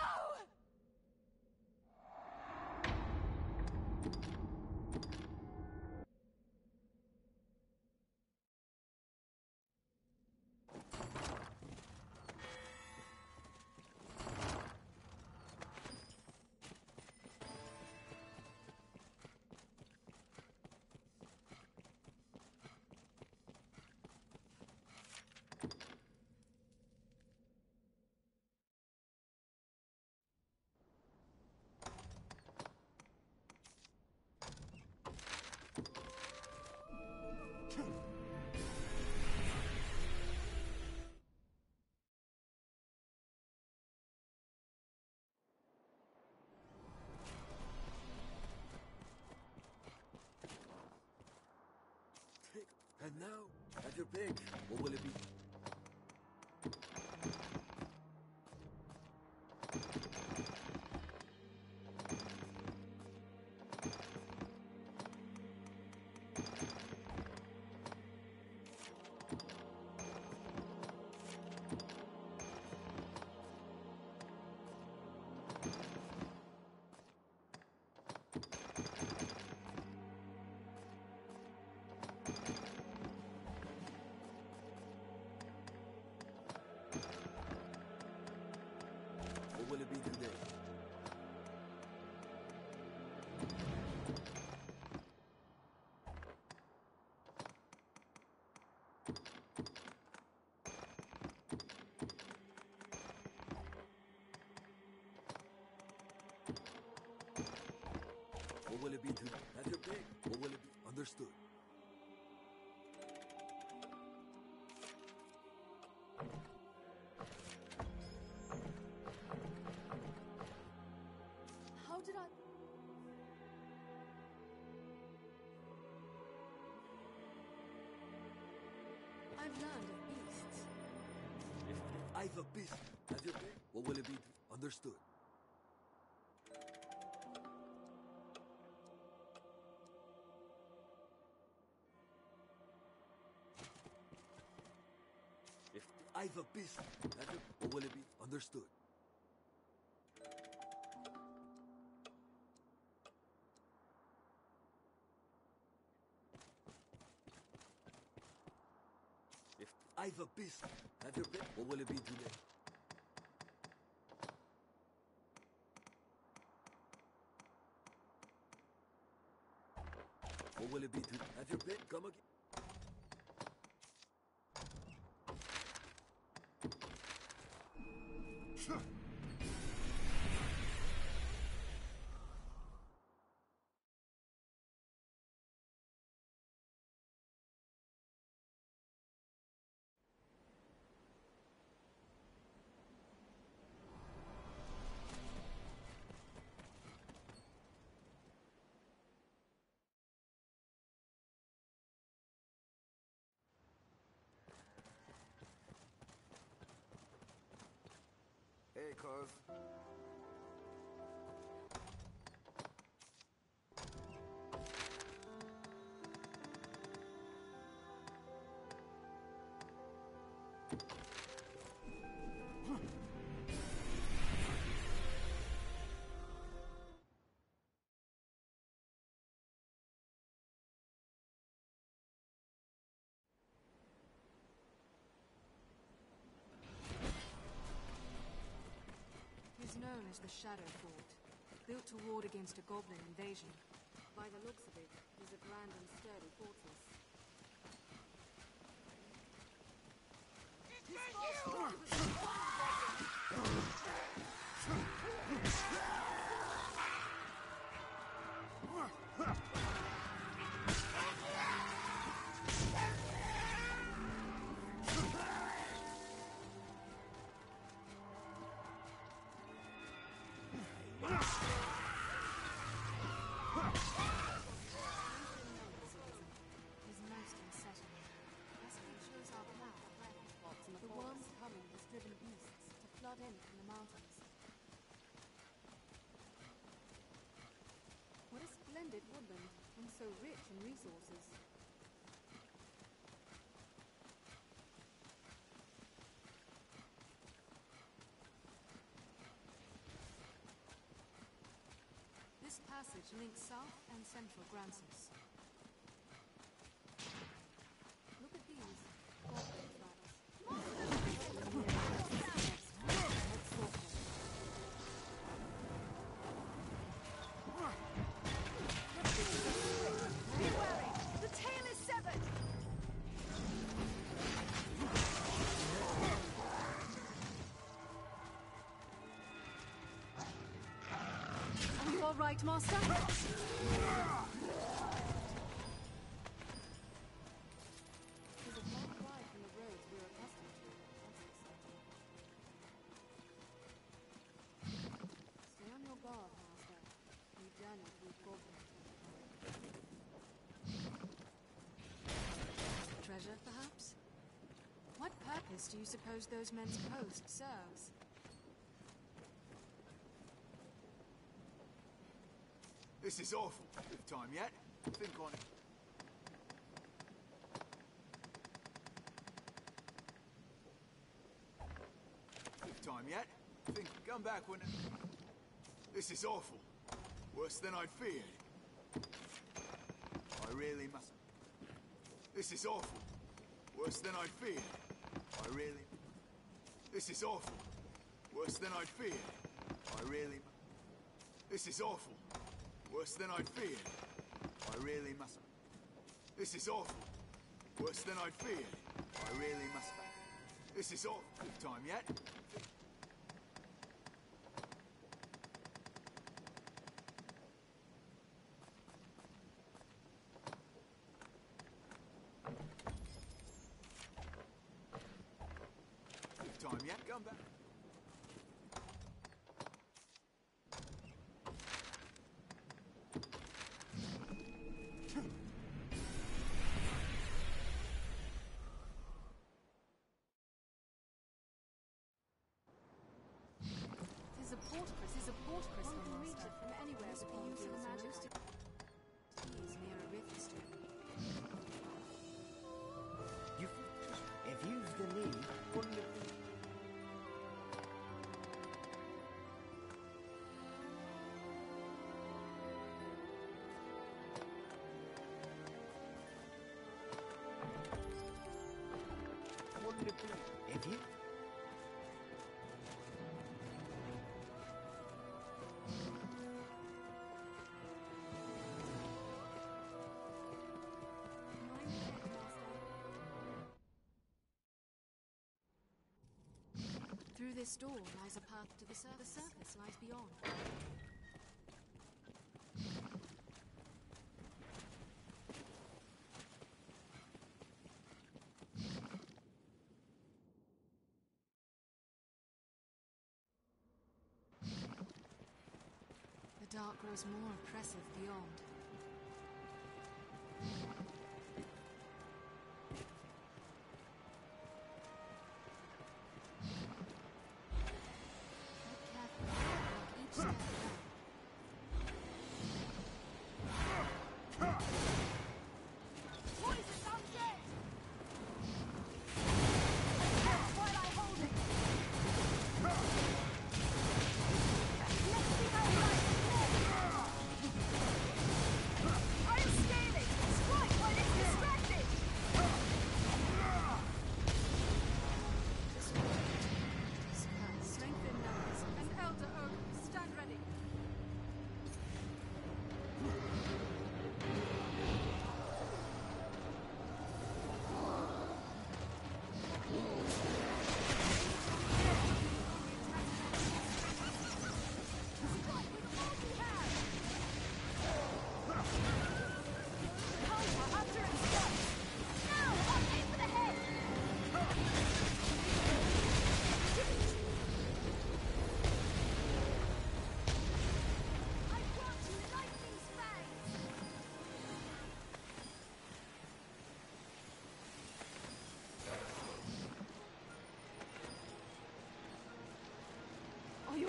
And now, at your pick, what will it be? What will it be today? What will it be today? At your pick. What will it be? Understood. How did I... I've learned of beasts. I've a beast. At your pick. What will it be? Understood. If I've a beast. At your, what will it be? Understood. If I've a beast. At your pick. What will it be today? What will it be today? At your pick. Come again. Hey, cuz. known as the Shadow Fort, built to ward against a goblin invasion. By the looks of it, it's a grand and sturdy fortress. Is most unsettling. As creatures are path, The worms coming has driven beasts to flood in from the mountains. What a splendid woodland, and so rich in resources. This passage links south and central Gransus. Look at these goblin tracks. The tail is severed! Are you all right, Master? There's a far cry from the roads we're accustomed to. That's exciting. Stay on your guard, Master. We journey through goblin territory. Treasure, perhaps? What purpose do you suppose those men's post serves? This is awful. Have time yet? Think on it. Have time yet? Think. Come back when. This is awful. Worse than I'd feared. I really must. This is awful. Worse than I'd feared. I really. This is awful. Worse than I'd feared. I really. This is awful. Worse than I'd feared. I really must. This is awful. Worse than I'd feared. I really must. This is awful. Have time yet? Have time yet? Come back. Tis a portcullis, One can reach it from anywhere with the use of a magic Most item. keys near a riftstone. If you've the need, wouldn't it be? Wouldn't it be? If you... Mind ahead, Master. Through this door lies a path to the surface. The surface lies beyond. The dark grows more oppressive beyond. Tread carefully, walk each step down. Poison undead! While I hold it! Let's see how light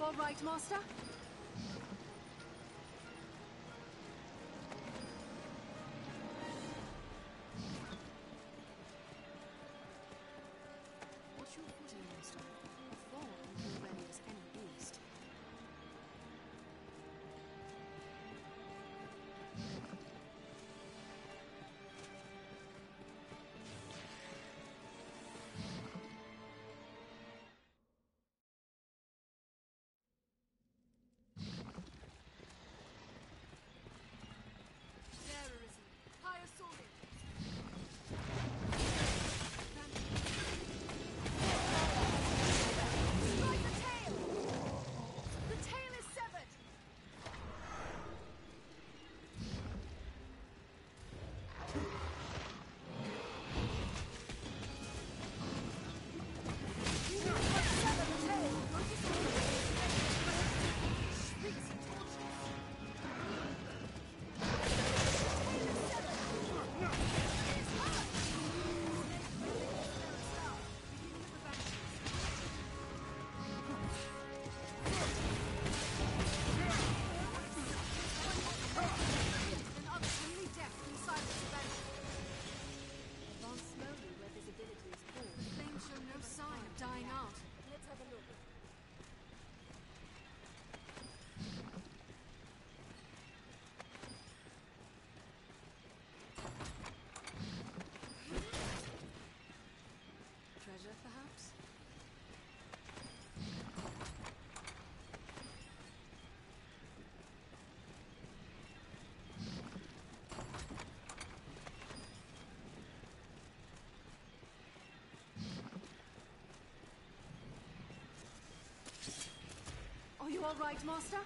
all right, Master? What's your footing, Master? A fall can kill ready as any beast. Terrorism. High assault. Strike the tail! The tail is severed! Sever the tail! Shrieks and torches! Tail is severed! It is hurt! Beginning of the Banshees. And others will lead death can silence the Banshee. Advance slowly where visibility is poor. The flames show no sign of dying out. Let's have a look. Treasure, perhaps? Are you all right, Master?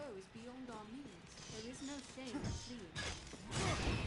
foe is beyond our means. There is no shame in fleeing.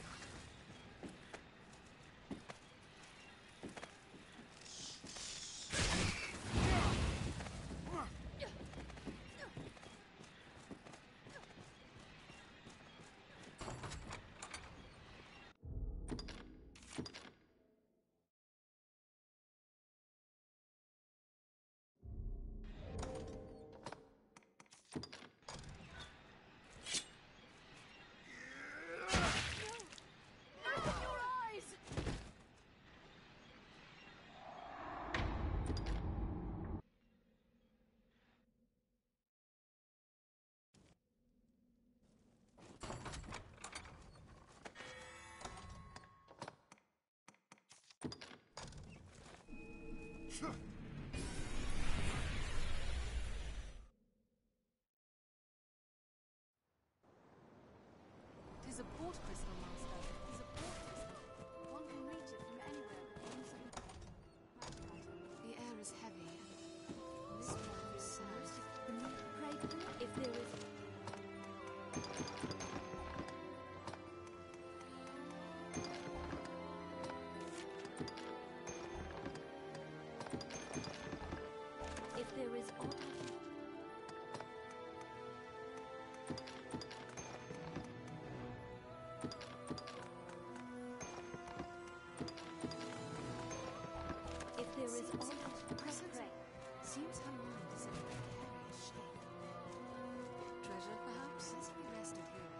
Tis a port crystal, Master. Tis a port crystal. One can reach it from anywhere with the use of magic item. The air is heavy. This one is sad. Pray, if there is... If there is honor... If there is honor, pray. Seems her mind is in a precarious shape. Treasure, perhaps? Let's be rested here.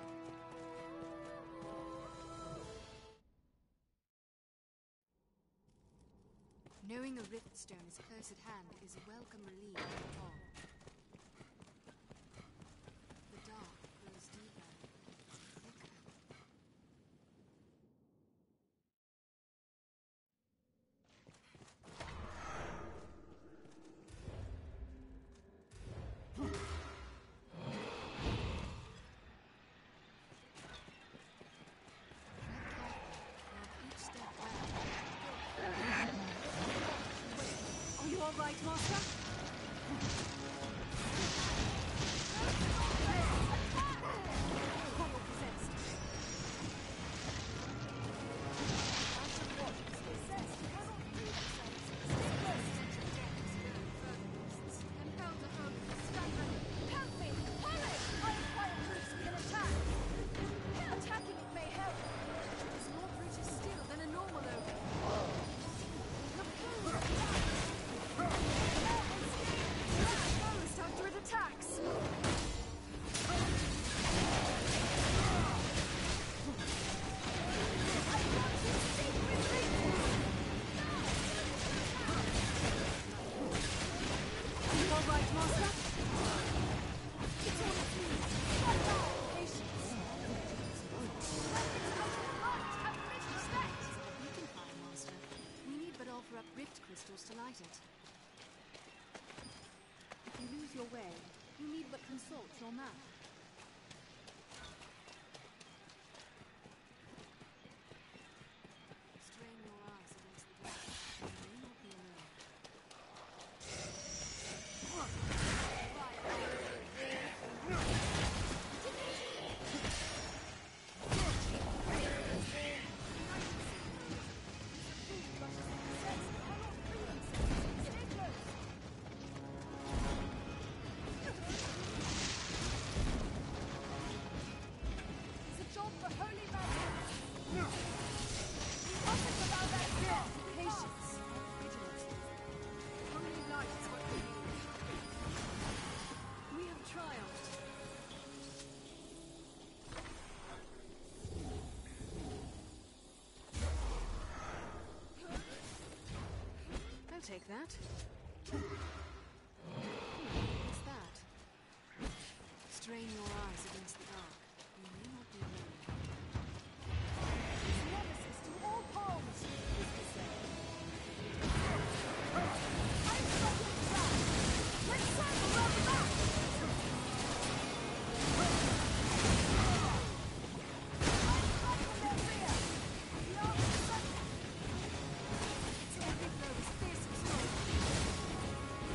Knowing a rift stone is close at hand is a welcome relief from all. The dark grows deeper, thicker. Each step back. Are you all right, Master? Coral possessed. Phantom watch is possessed. Cannot free themselves. Stay close. Compelled to hold stand ready. Help me! Hurry! Iron fire troops can attack. Attacking it may help. It's more British steel than a normal oak. Exposed after it attacks. I want to see with me. You all right, Master? It's all of you. Right now, patience. Weapons out of the light. Have a bit of respect. We can find Master. We need but offer up rift crystals to light it. If you lose your way, you need but consult your map. Strain your eyes against the dark. You may not be alone. It's a job for holy magic. Nothing without that fear. Patience. Vigilance. Holy light is what we need. We have triumphed. I'll take that. What's that? Strain your eyes against the dark. You may not be alone. Nemesis to all palms. I'm stuck in the trap. Let's circle round the back. I'm stuck in their rear. The arms are sudden. Its every blow is fierce and strong.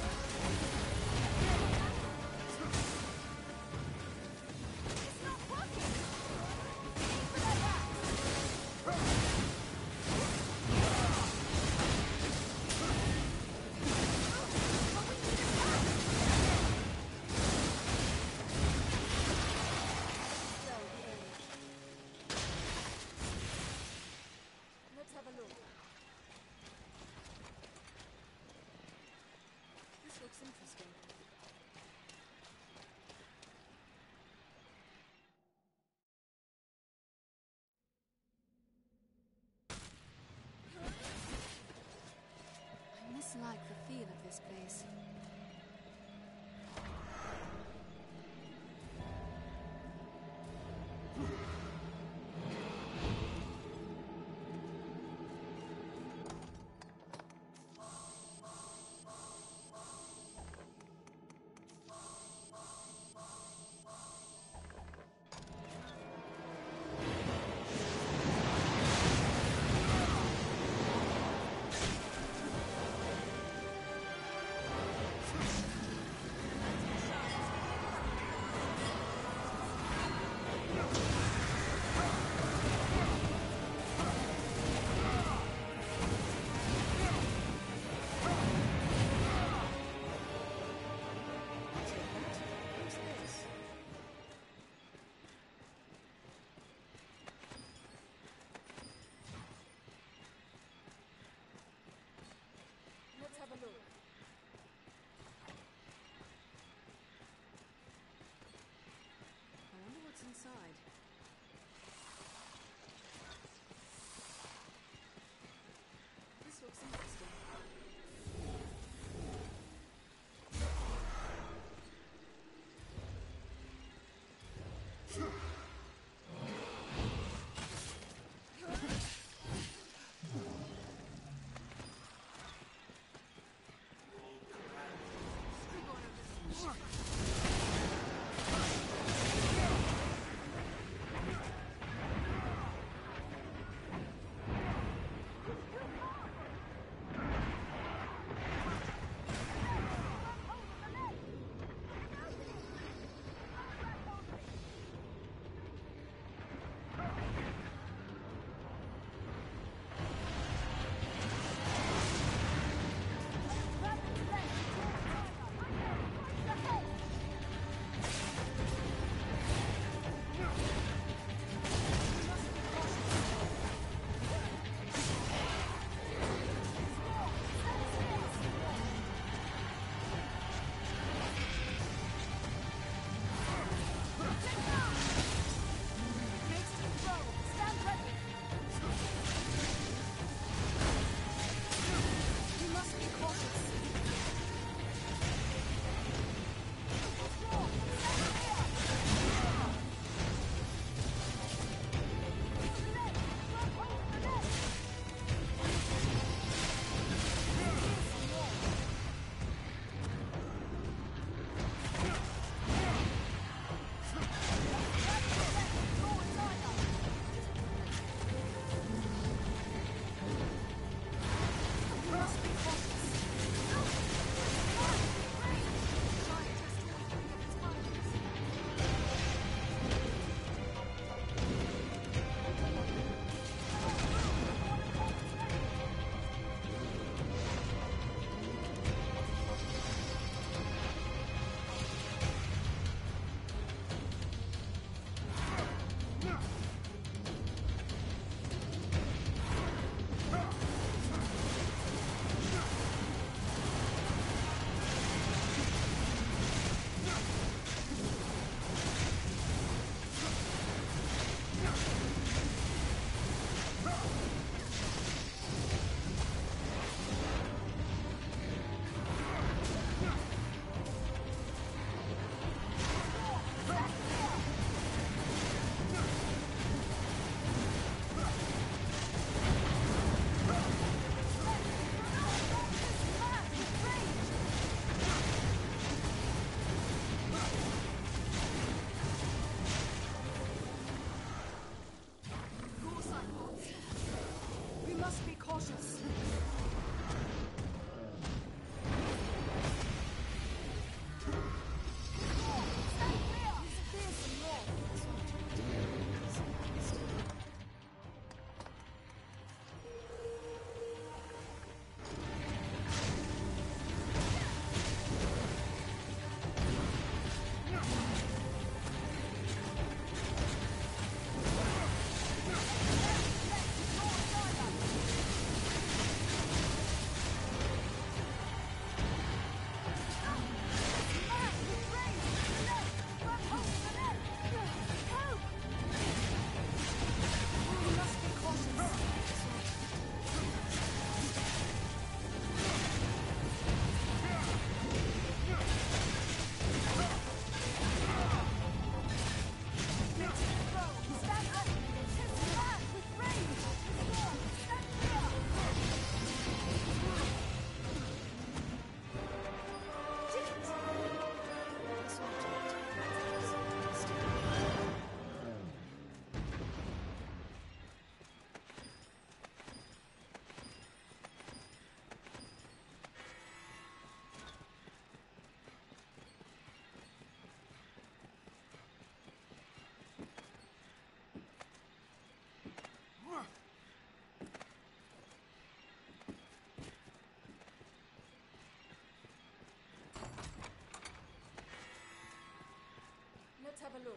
look.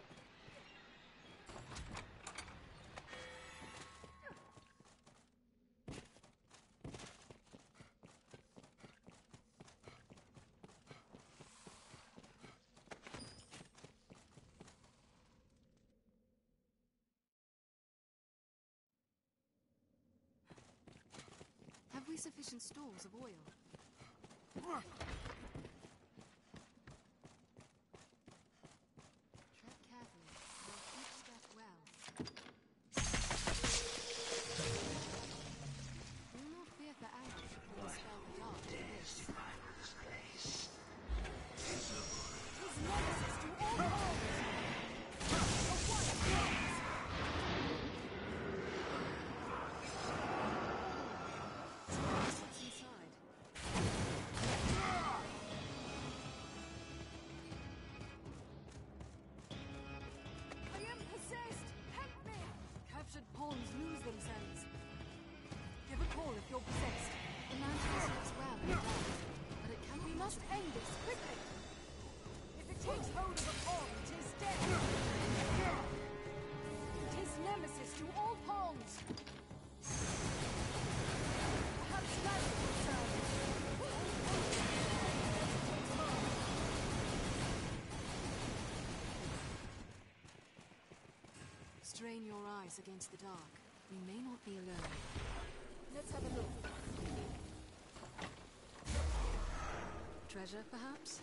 Have we sufficient stores of oil? Tread carefully. Mark each step well. Do not fear for arrows that will dispel the dark. His nemesis to all homes! A white cross! What's inside? I am possessed! Help me! Captured pawns lose themselves. Give a call if you're possessed. The mountain sleeps well in the dark, but it can We be must end this quickly! If it takes hold of a pawn, 'tis dead! 'Tis nemesis to all pawns! Perhaps magic will serve. strain your eyes against the dark. We may not be alone. Let's have a look. Treasure, perhaps?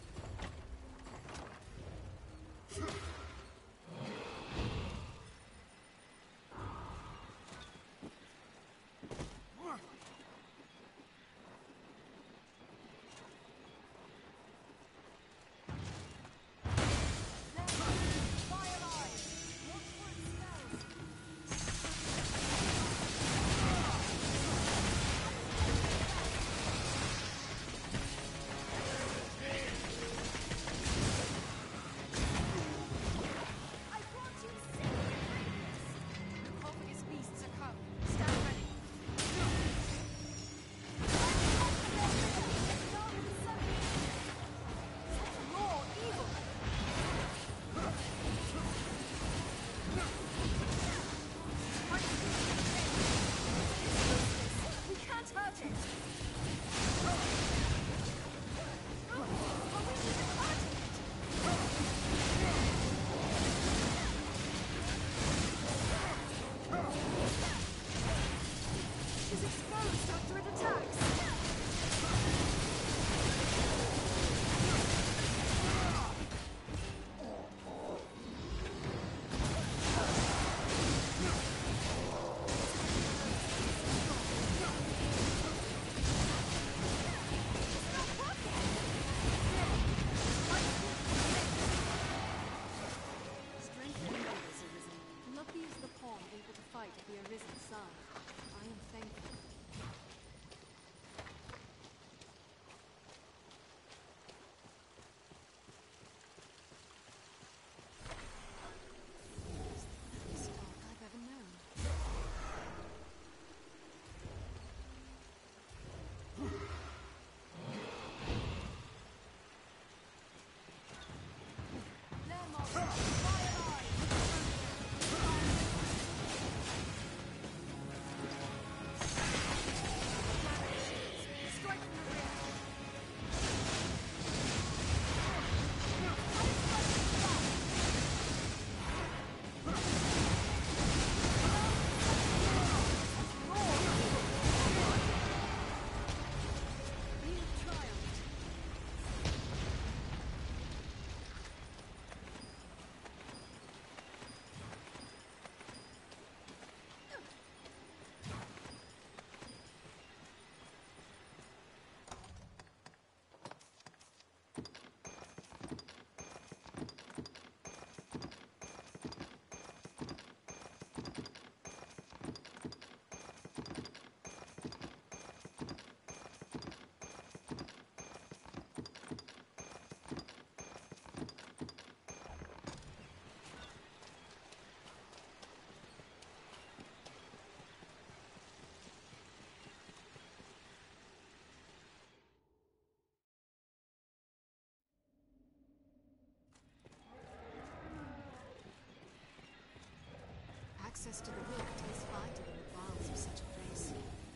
access to the rift is vital in the bowels of such a place.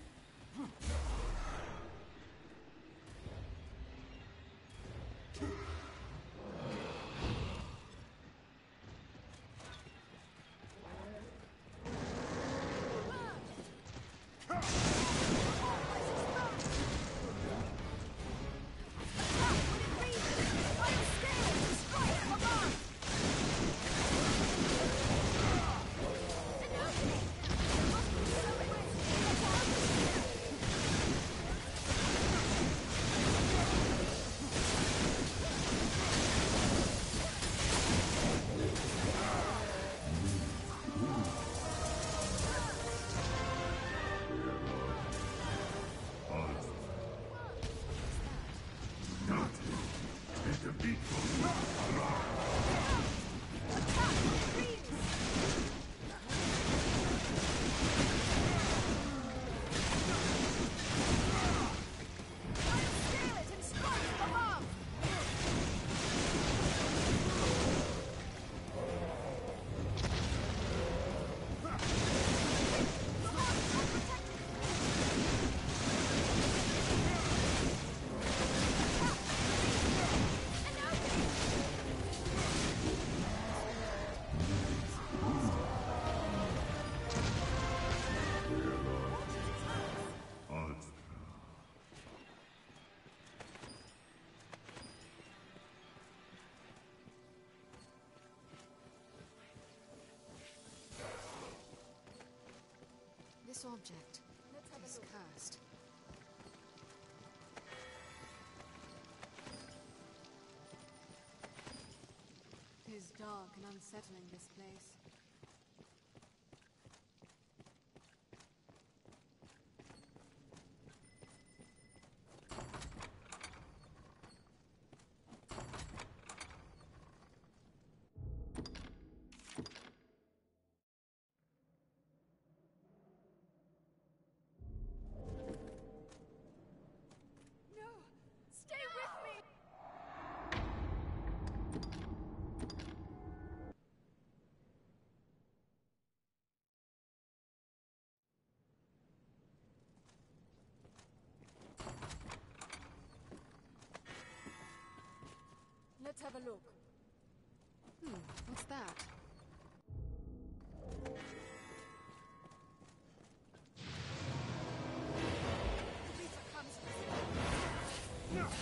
This object is cursed. It is dark and unsettling, this place. Let's have a look. What's that? The Reaper comes to us.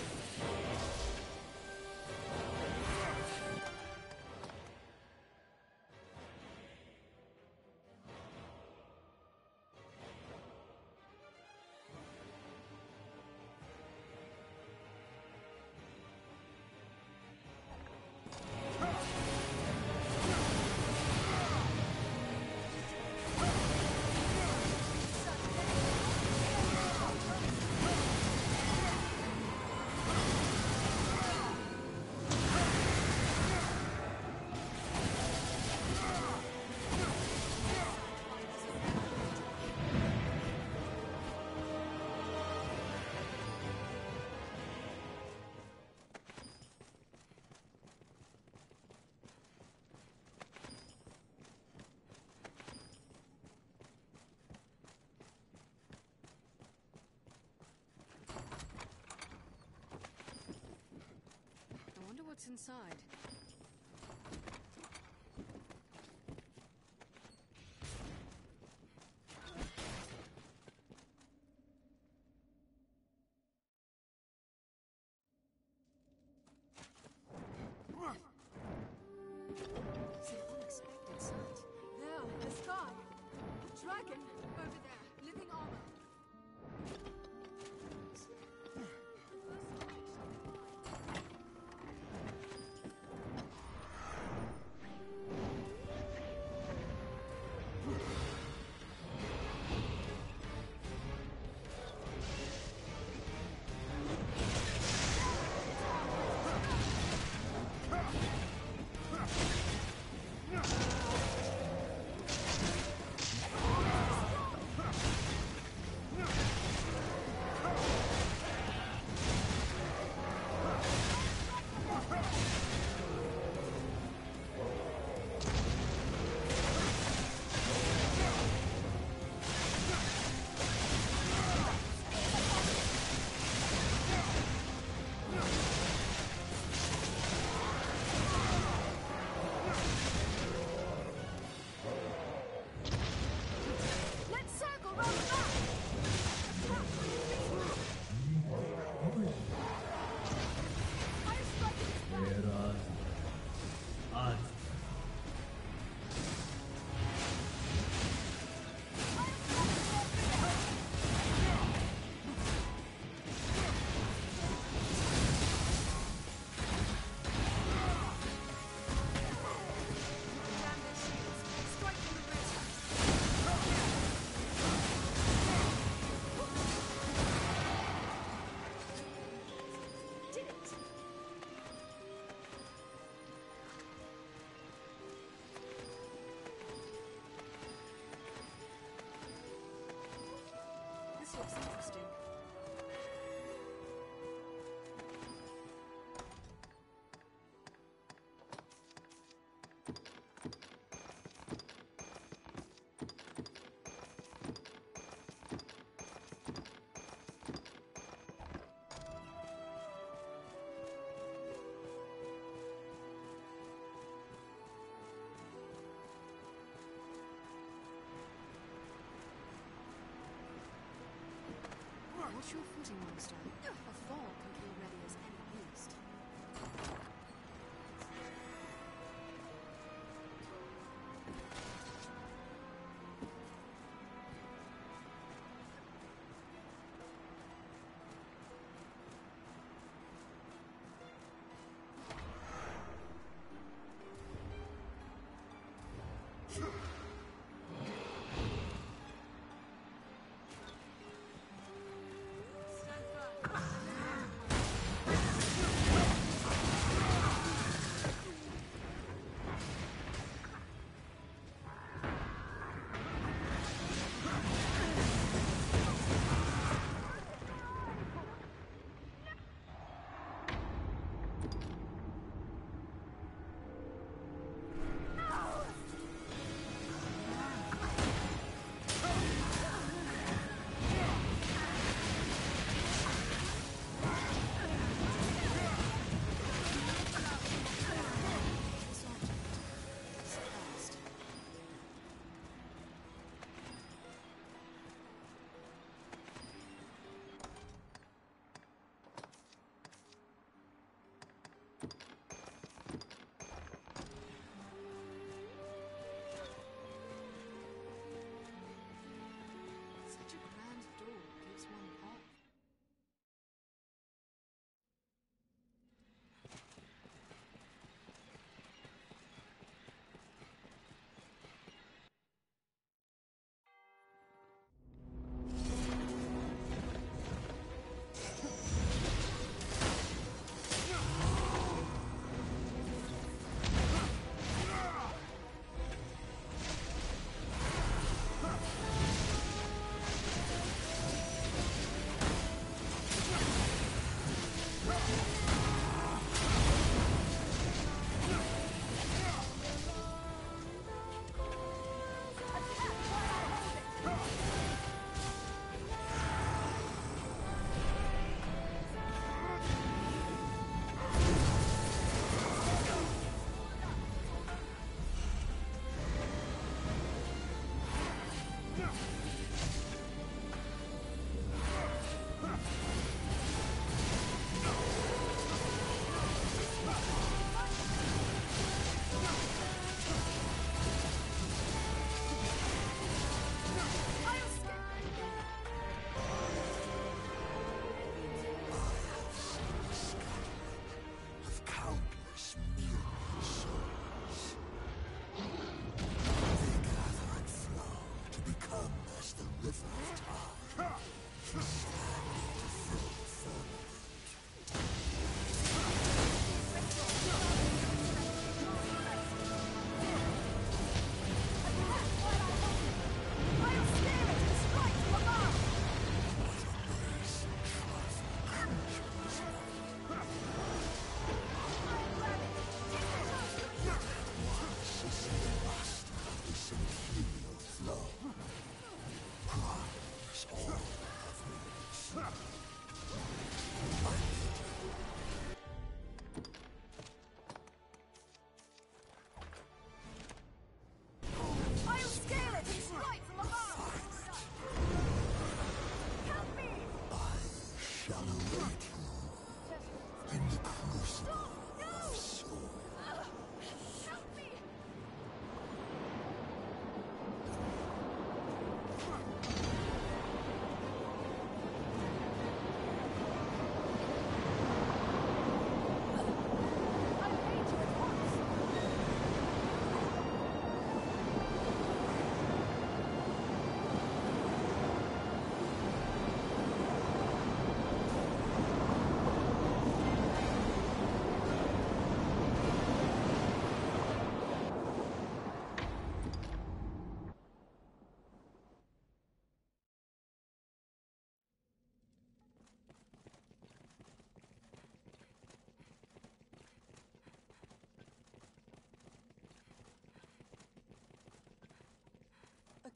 I wonder what's inside. It's an unexpected sight. There, the sky. A dragon. Over there. Living armor. looks interesting. What's your footing, monster? A fall can kill ready as any beast. Stand firm.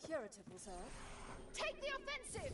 curative will serve. Take the offensive!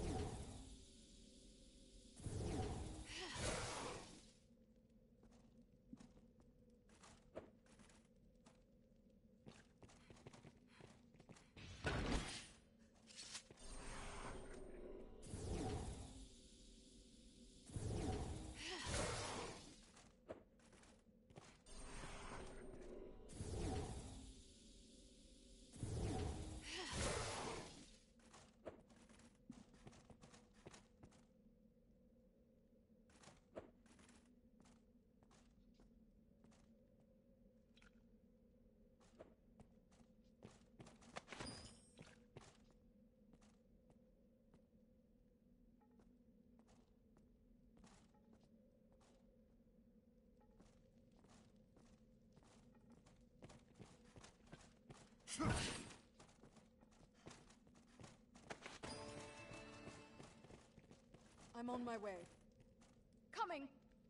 I'm on my way. Coming!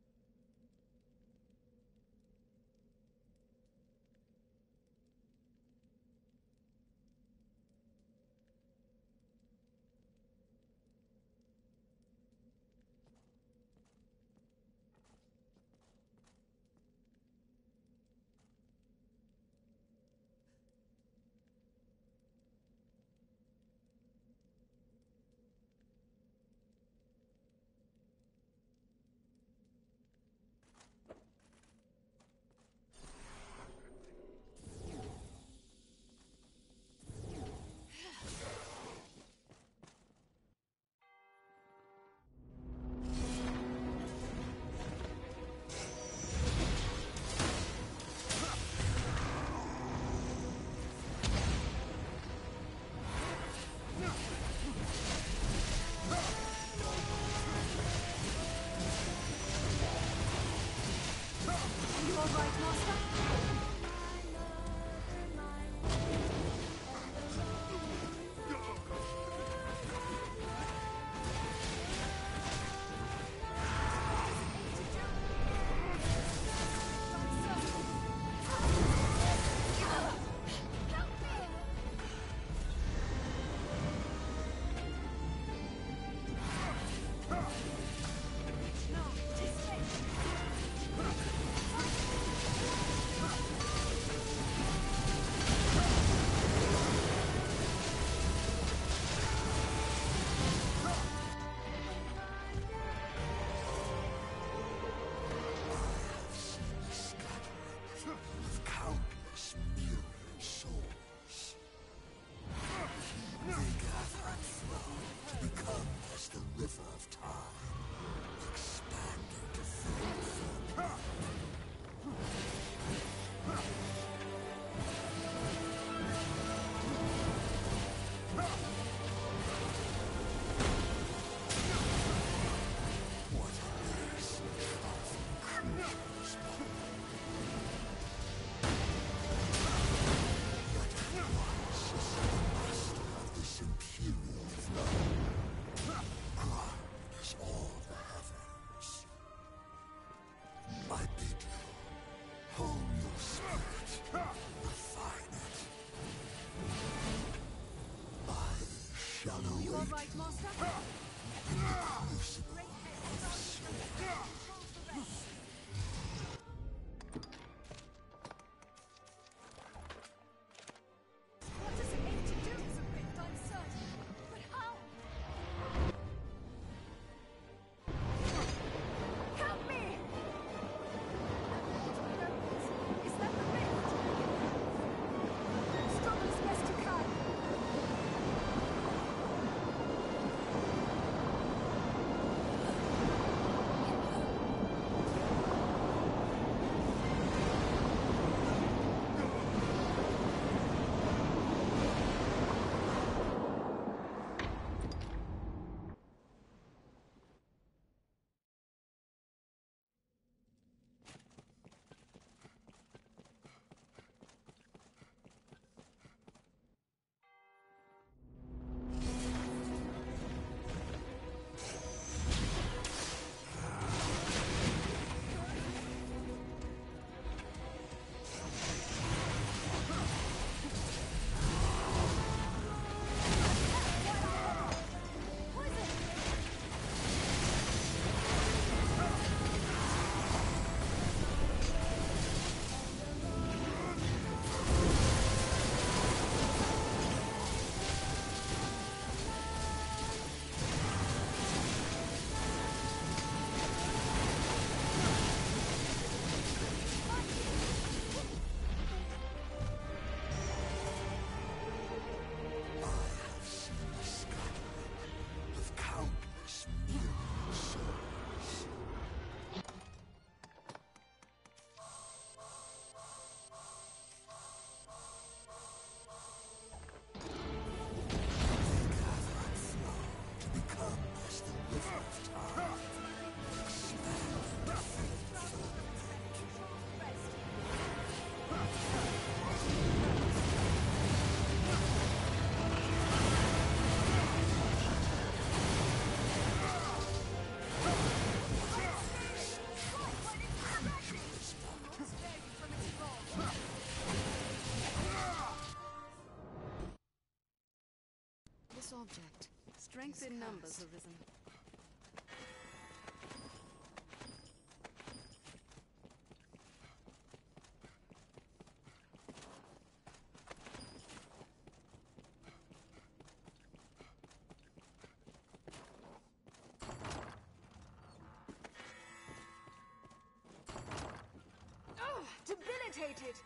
You all right, Master? What does it aim to do is a bit uncertain. But how? Help me! Is that the rift? Struggle as best you can. object. Strength is in numbers, cursed. Arisen. Debilitated!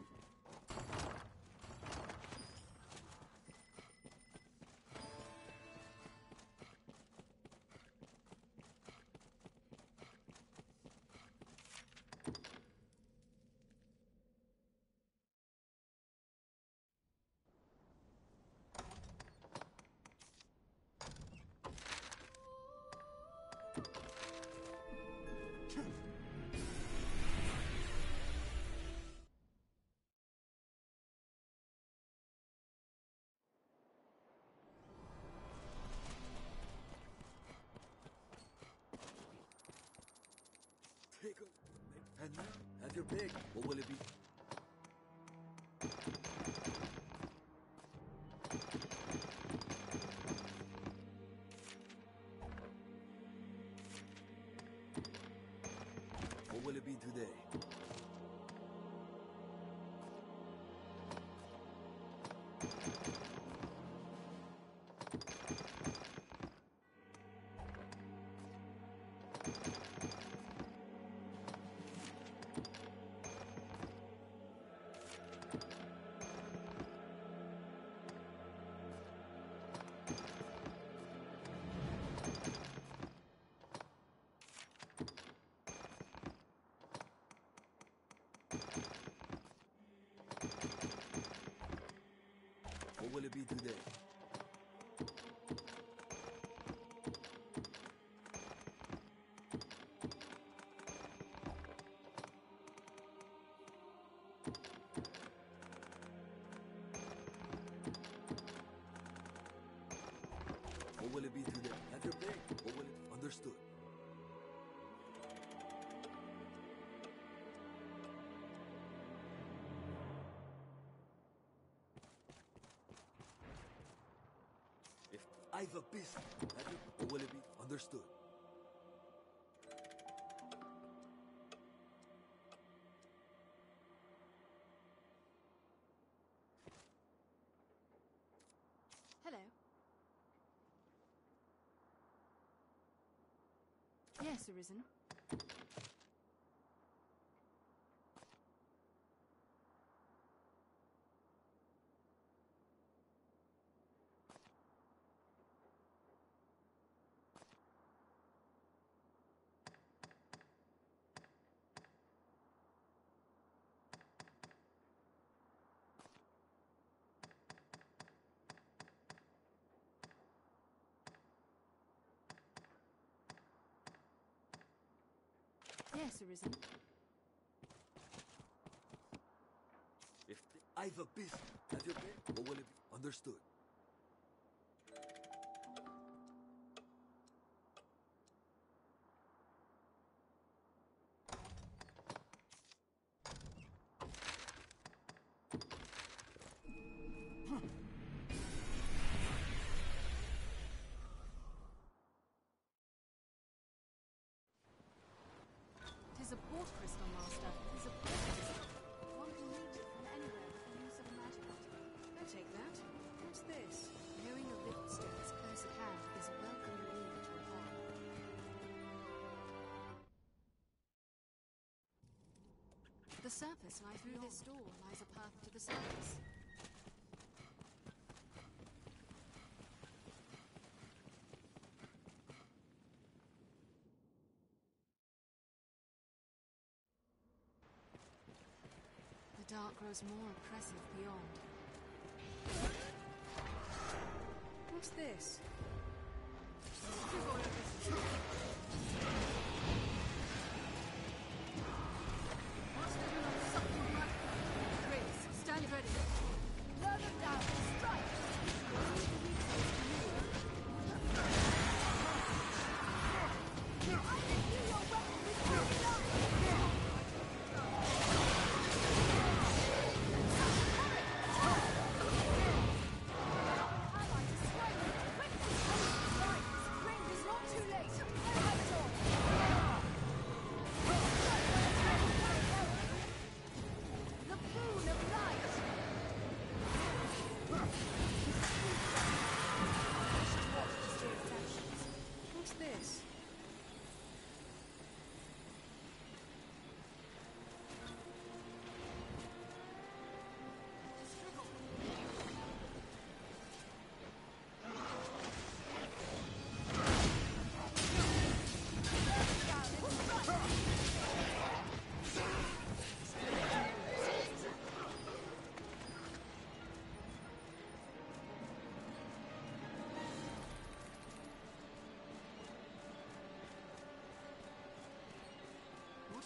Take a... And now, have your pick. What will it be? What will it be today? What will it be today? What will it be today? Have your pick. What will it... Understood. If I've a beast, have your... What will it be? Understood. Hello. Yes, Arisen. Yes, Arisen. If I've a beast, have your pick. What will it be? Understood. Tis a port crystal, Master. Tis a port crystal. One can reach it from anywhere with the use of a magic item. I take that. What's this? Knowing a rift stands close at hand is a welcome relief to a heart. The surface lies through this door lies a path to the surface. The dark grows more oppressive beyond. What's this? Master, do not suck your blood. Prince, stand ready. Lure them down and strike! I can hear your weapon before you know. Our allies are slain!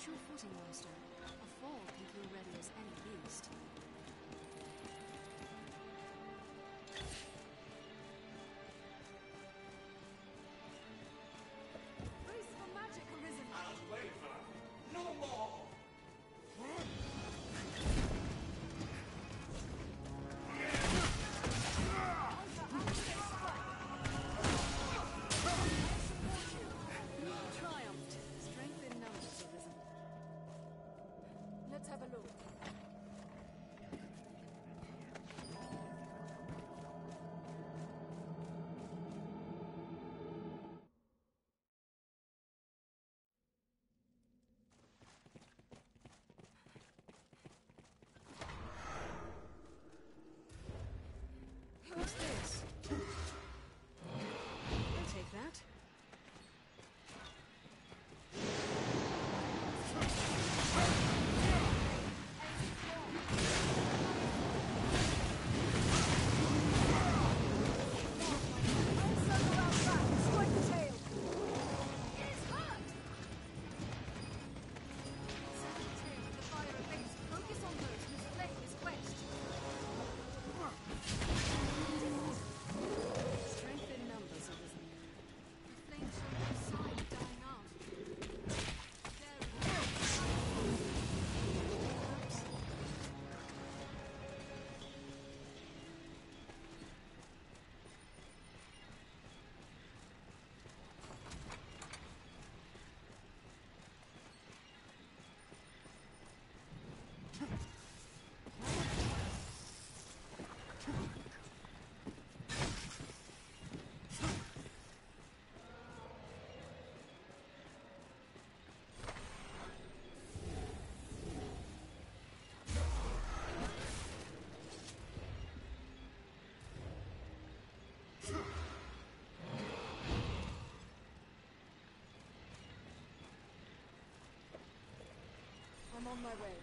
your footing, Master. A fall can kill ready as any beast. Race for magic arisen! I'll waver no more. Triumphed. Strength in numbers arisen. Let's have a look. What's this? I'll take that. Circle round back. Strike the tail. It is hurt! Circle the tail with the fire abates. Focus on those whose flame is quenched. Strength in numbers arisen. The flame shall no sign of dying out. There it is. I'm on my way.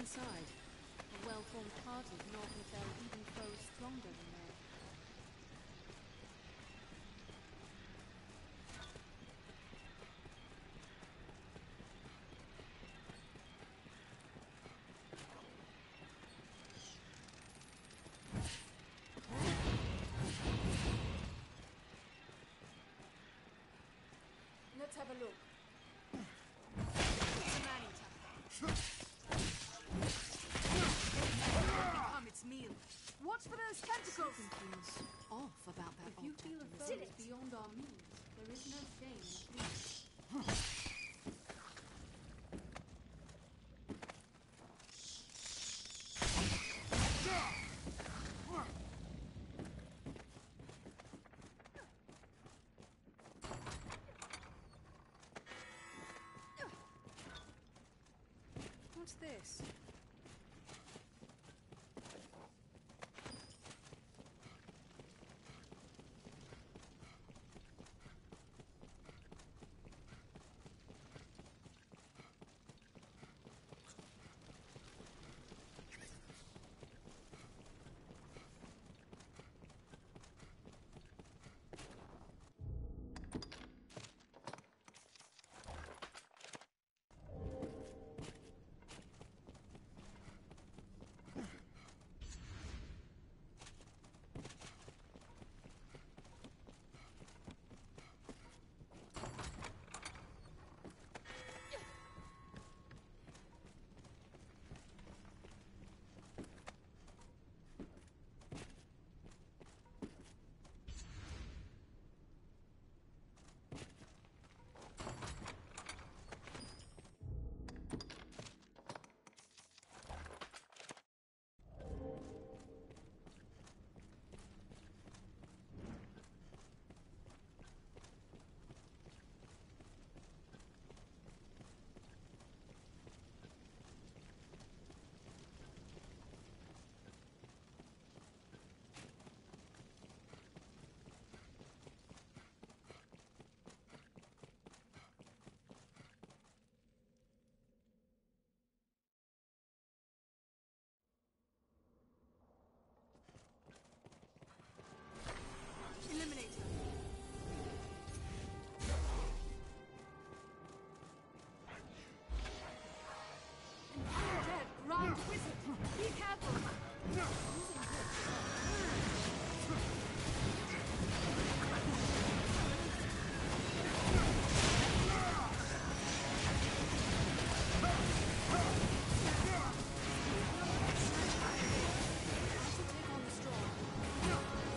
inside? A well-formed party can often fell even foes stronger than they. Let's have a look. Become its meal. Watch for those tentacles! Something feels off about that If you object. feel a in foe this is beyond our means, there is no shame in fleeing. What's this? Eliminator. Dead, Grand Wizard! Be careful! I shall take on the storm.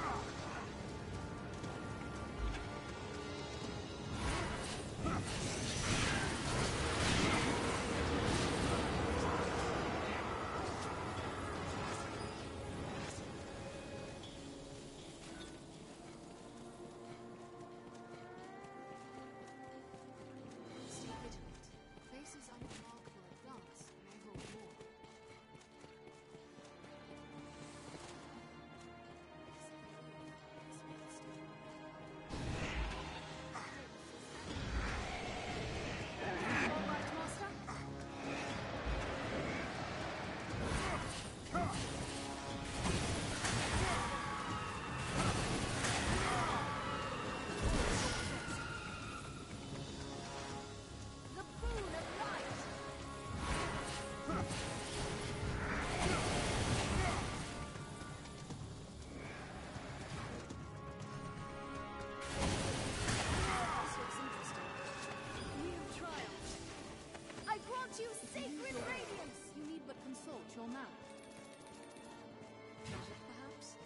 See vigilant. Faces unremarkable at glance may hold more. All right, Master? The boon of light! This looks interesting. We have triumphed. I grant you sacred radiance! You need but consult your map. Magic, perhaps?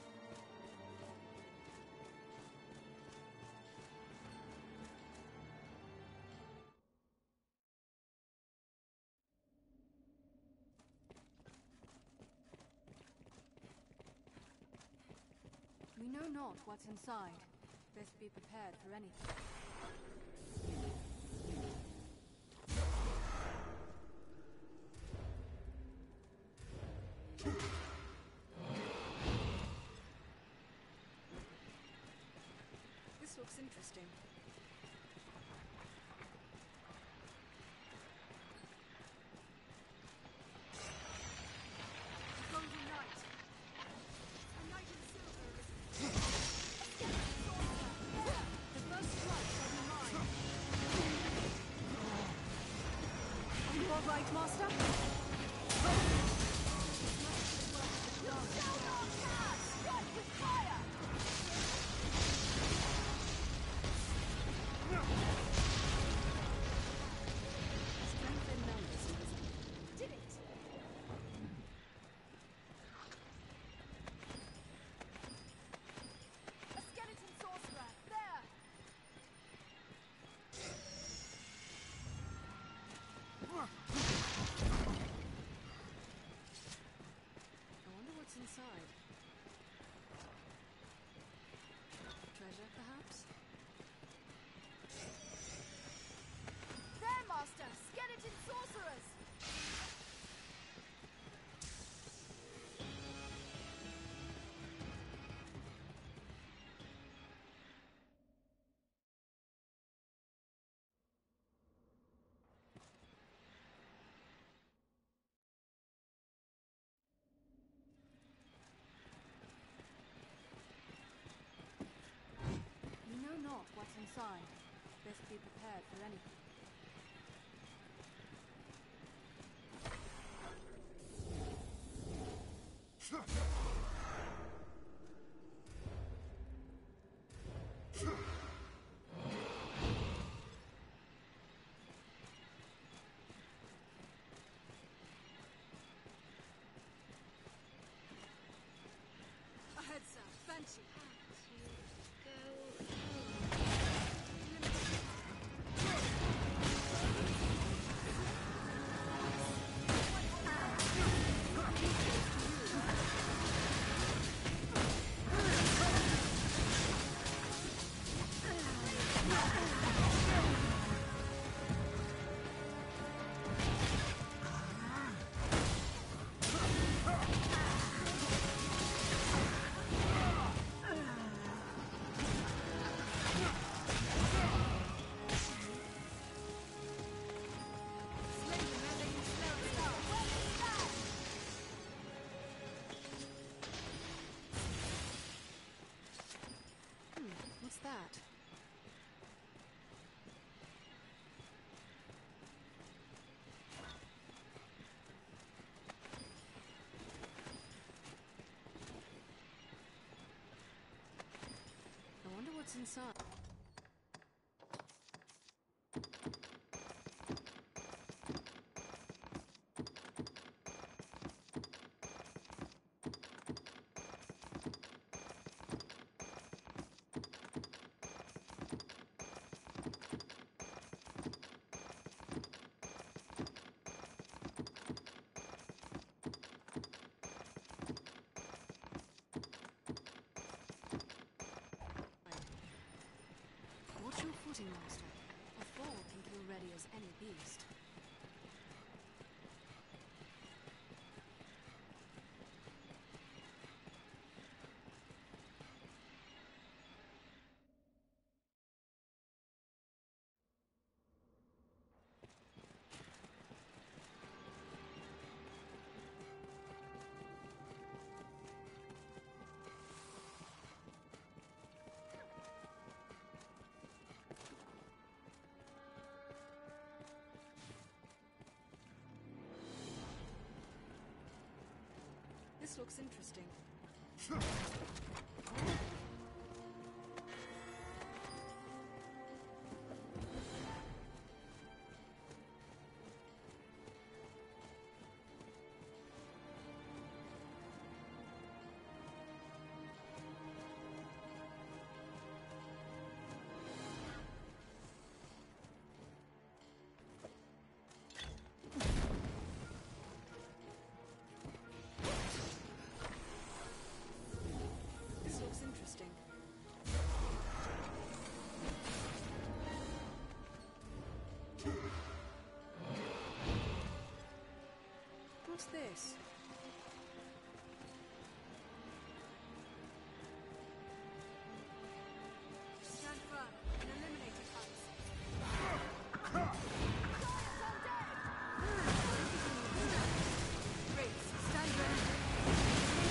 We know not what's inside. Best be prepared for anything. This looks interesting. all right, Master? You shall not pass! Strike with fire! Strength in numbers, Elizabeth. Did it! A skeleton sorcerer! There! I wonder what's inside. Treasure, perhaps? There, Master! Skeleton sorcerers! We know not what's inside. Best be prepared for anything. Ahead, sir. Banshee. What's that? I wonder what's inside. Watch your footing, Master. A fall can kill ready as any beast. This looks interesting. This looks interesting. What's this? Stand firm and eliminate it, Hans. Great. Stand ready.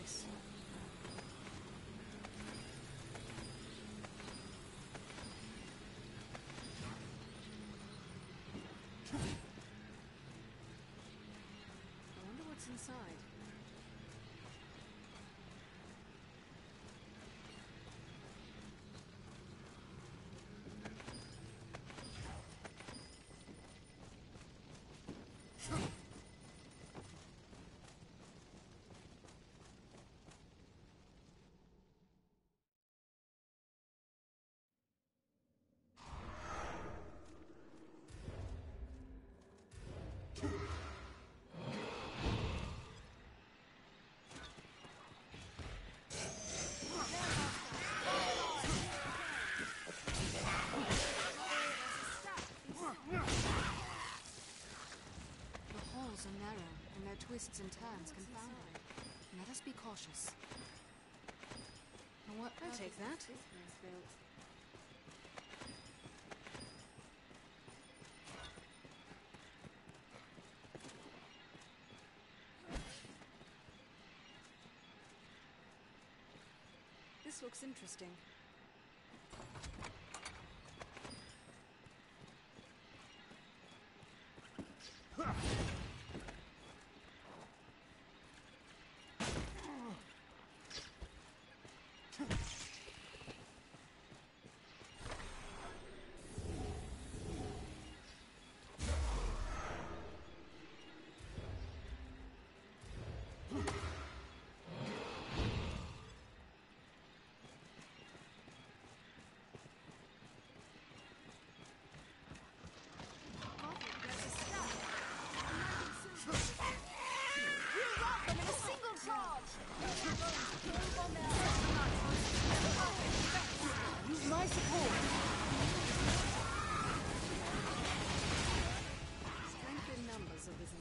this? I wonder what's inside. Are narrow, and their twists and turns confounding. Let us be cautious. And what I'll take that. This place built. This looks interesting. Use my support. Strength in numbers have risen.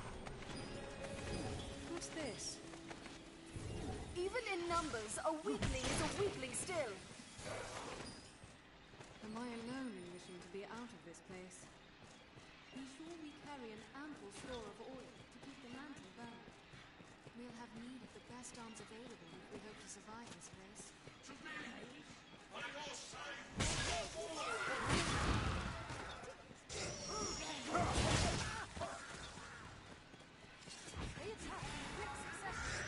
What's this? Even in numbers, a weakling is a weakling still. Am I alone in wishing to be out of this place? Be sure we carry an ample store of oil to keep the lantern burning. We'll have need of the best arms available if we hope to survive this race. They attack in quick succession.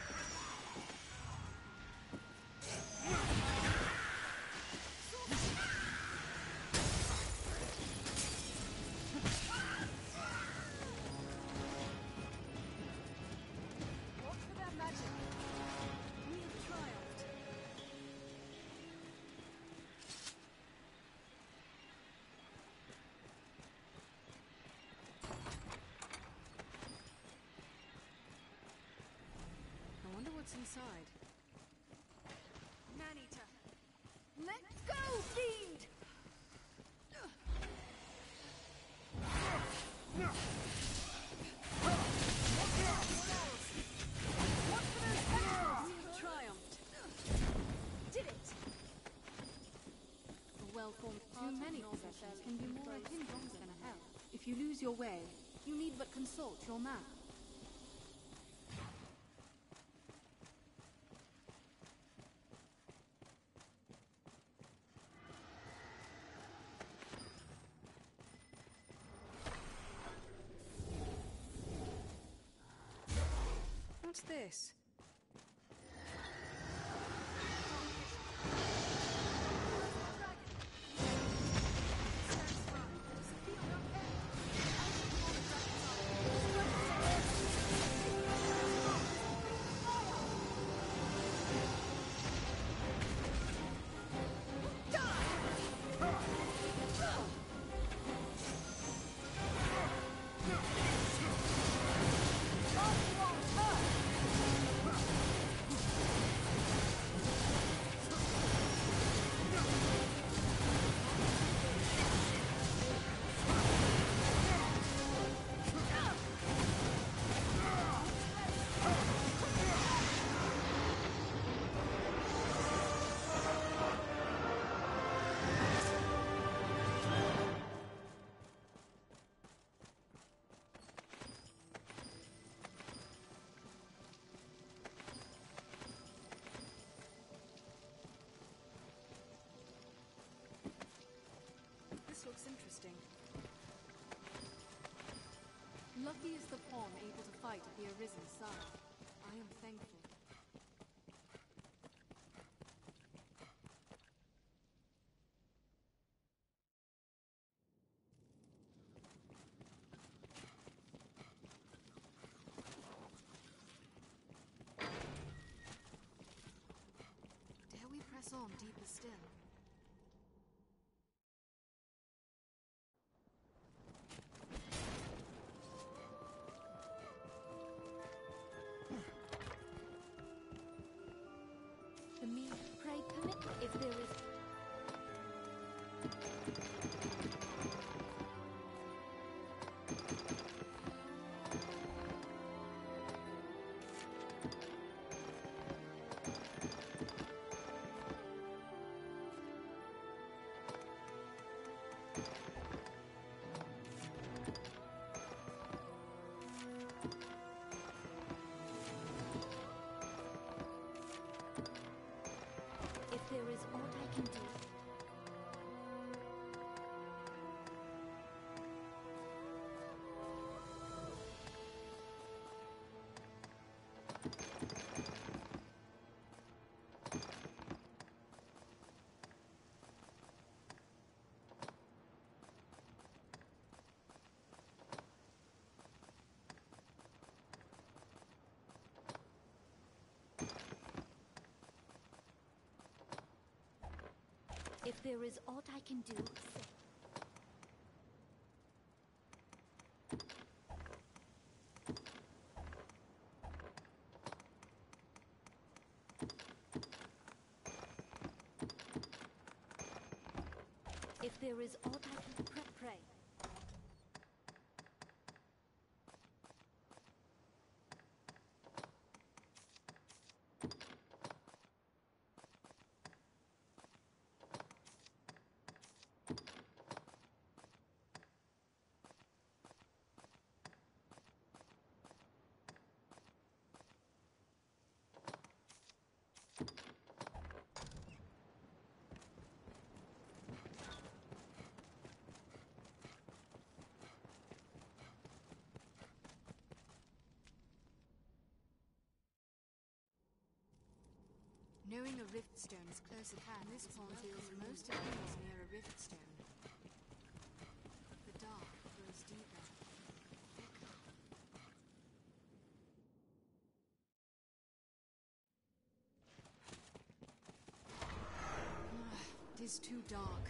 Watch for their magic. We have triumphed. I wonder what's inside. Man-eater. Let's go, fiend! Watch for those tentacles! We have triumphed. Did it! A well-formed Too part many of possessions Northern can be more a hindrance than a help. If you lose your way, you need but consult your map. What's this? He is the pawn able to fight at the Arisen's side. I am thankful. Dare we press on deeper still? The me, pray permit if there is. If there is aught I can do. If there is aught I can do, say. If there is aught I can pray. Knowing a rift stone is close at hand, this pawn feels most at ease near a rift stone. The dark grows deeper, thicker. It is too dark.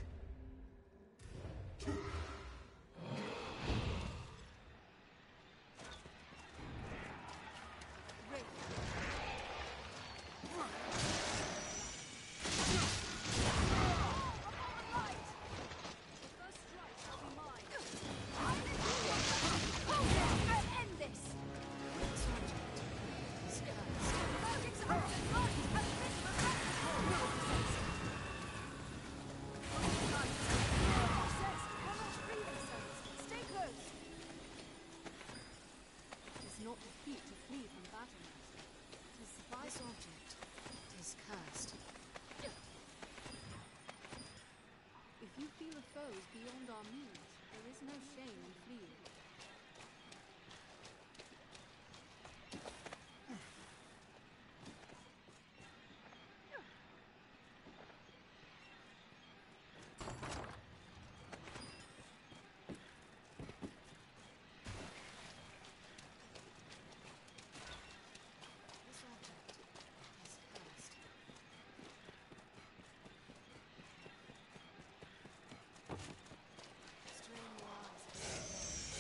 Foes beyond our means, there is no shame in fleeing. This object is cursed.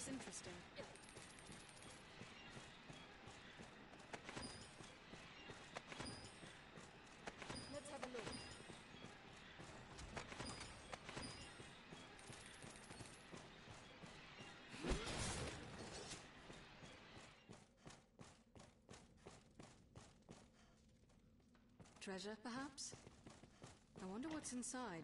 looks interesting. Let's have a look. Treasure, perhaps? I wonder what's inside.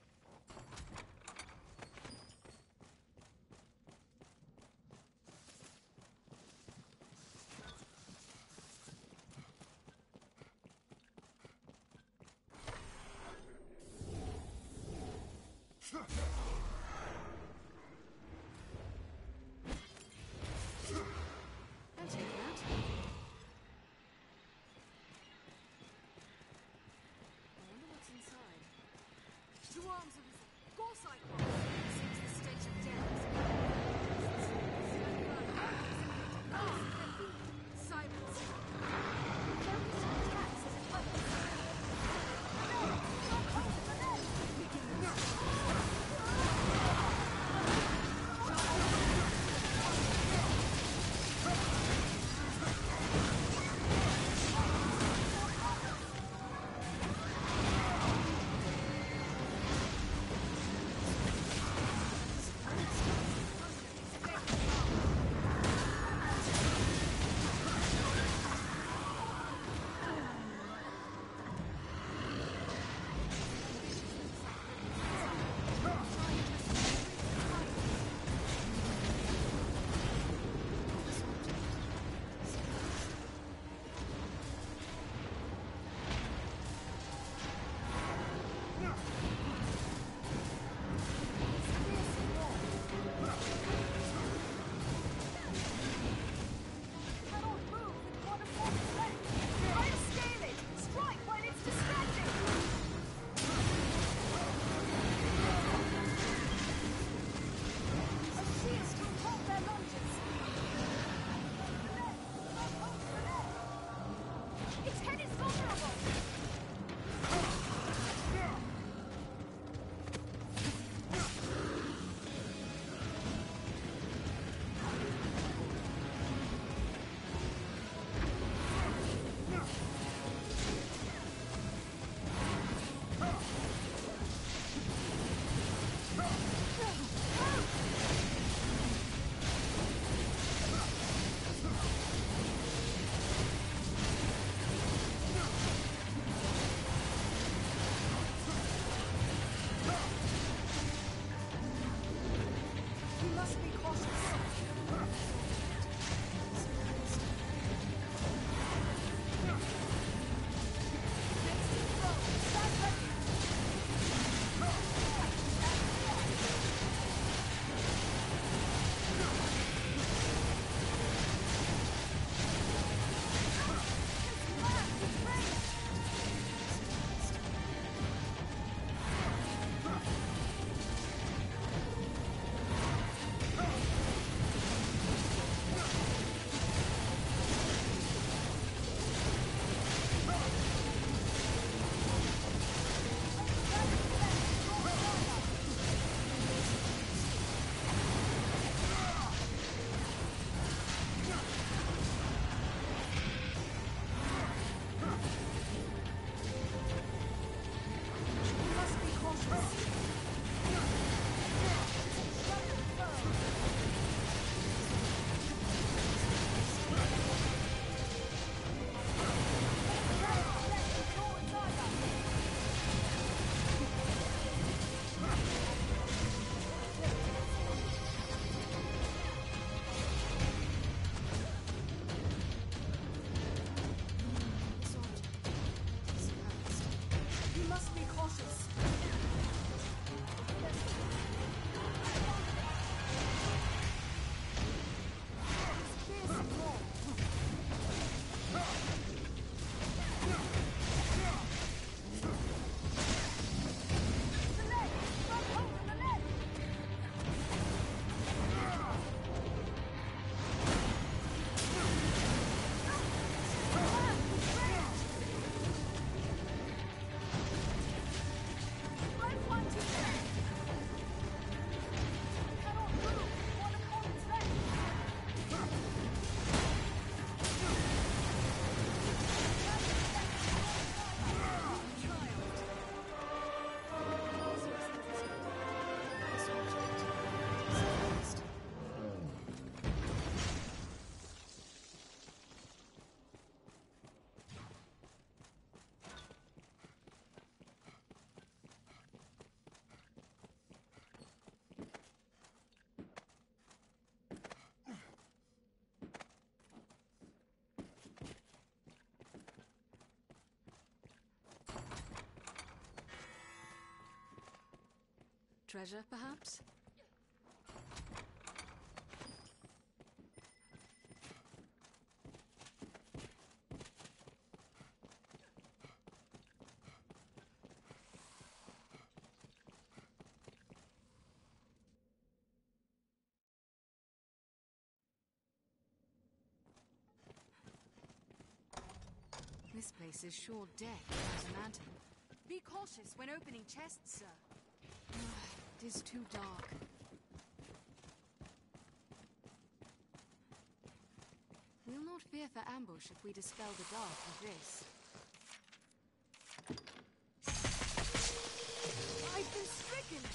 I'll take that. I wonder what's inside. Two arms of Gorsight Boss. Seems the stench of death is Silence. Focus your attacks as it happens. No! Don't hold it for them! Treasure, perhaps? This place is sure death without a lantern. Be cautious when opening chests, sir. It is too dark. We'll not fear for ambush if we dispel the dark with this. I've been stricken!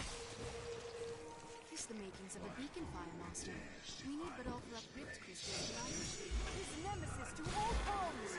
Tis the makings of a beacon fire, Master. We need but offer up ripped crystals to ambush. His nemesis to all cons!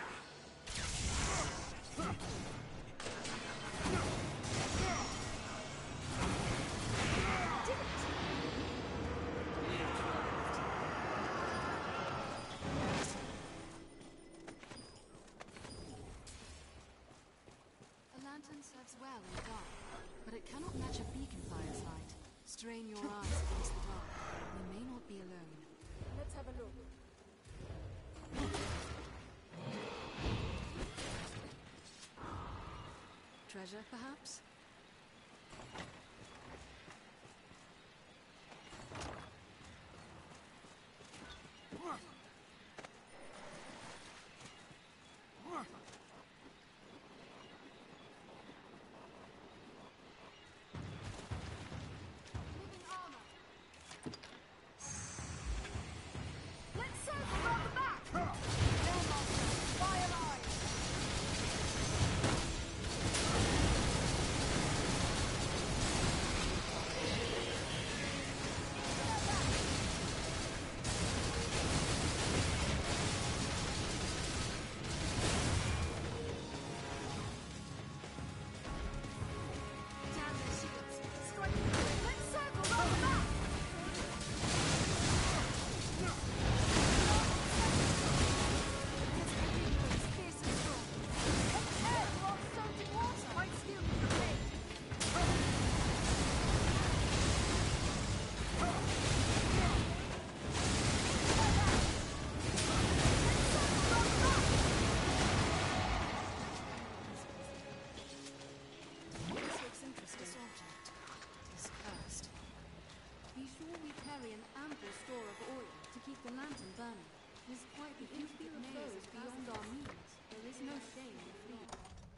A lantern serves well in the dark, but it cannot match a beacon fire's light. Strain your eyes against the dark. We may not be alone. Let's have a look. Treasure, perhaps? Living armor. Let's circle round the back! Master, fire eyes! Damn their shields! Strike! Let's circle round the back! Fierce and strong. Air while soaked in water might still be prepared. This looks interesting. This object is cursed. Be sure we carry an ample store of oil to keep the lantern burning. This quite the intricate maze is beyond our means. There is no shame in fleeing.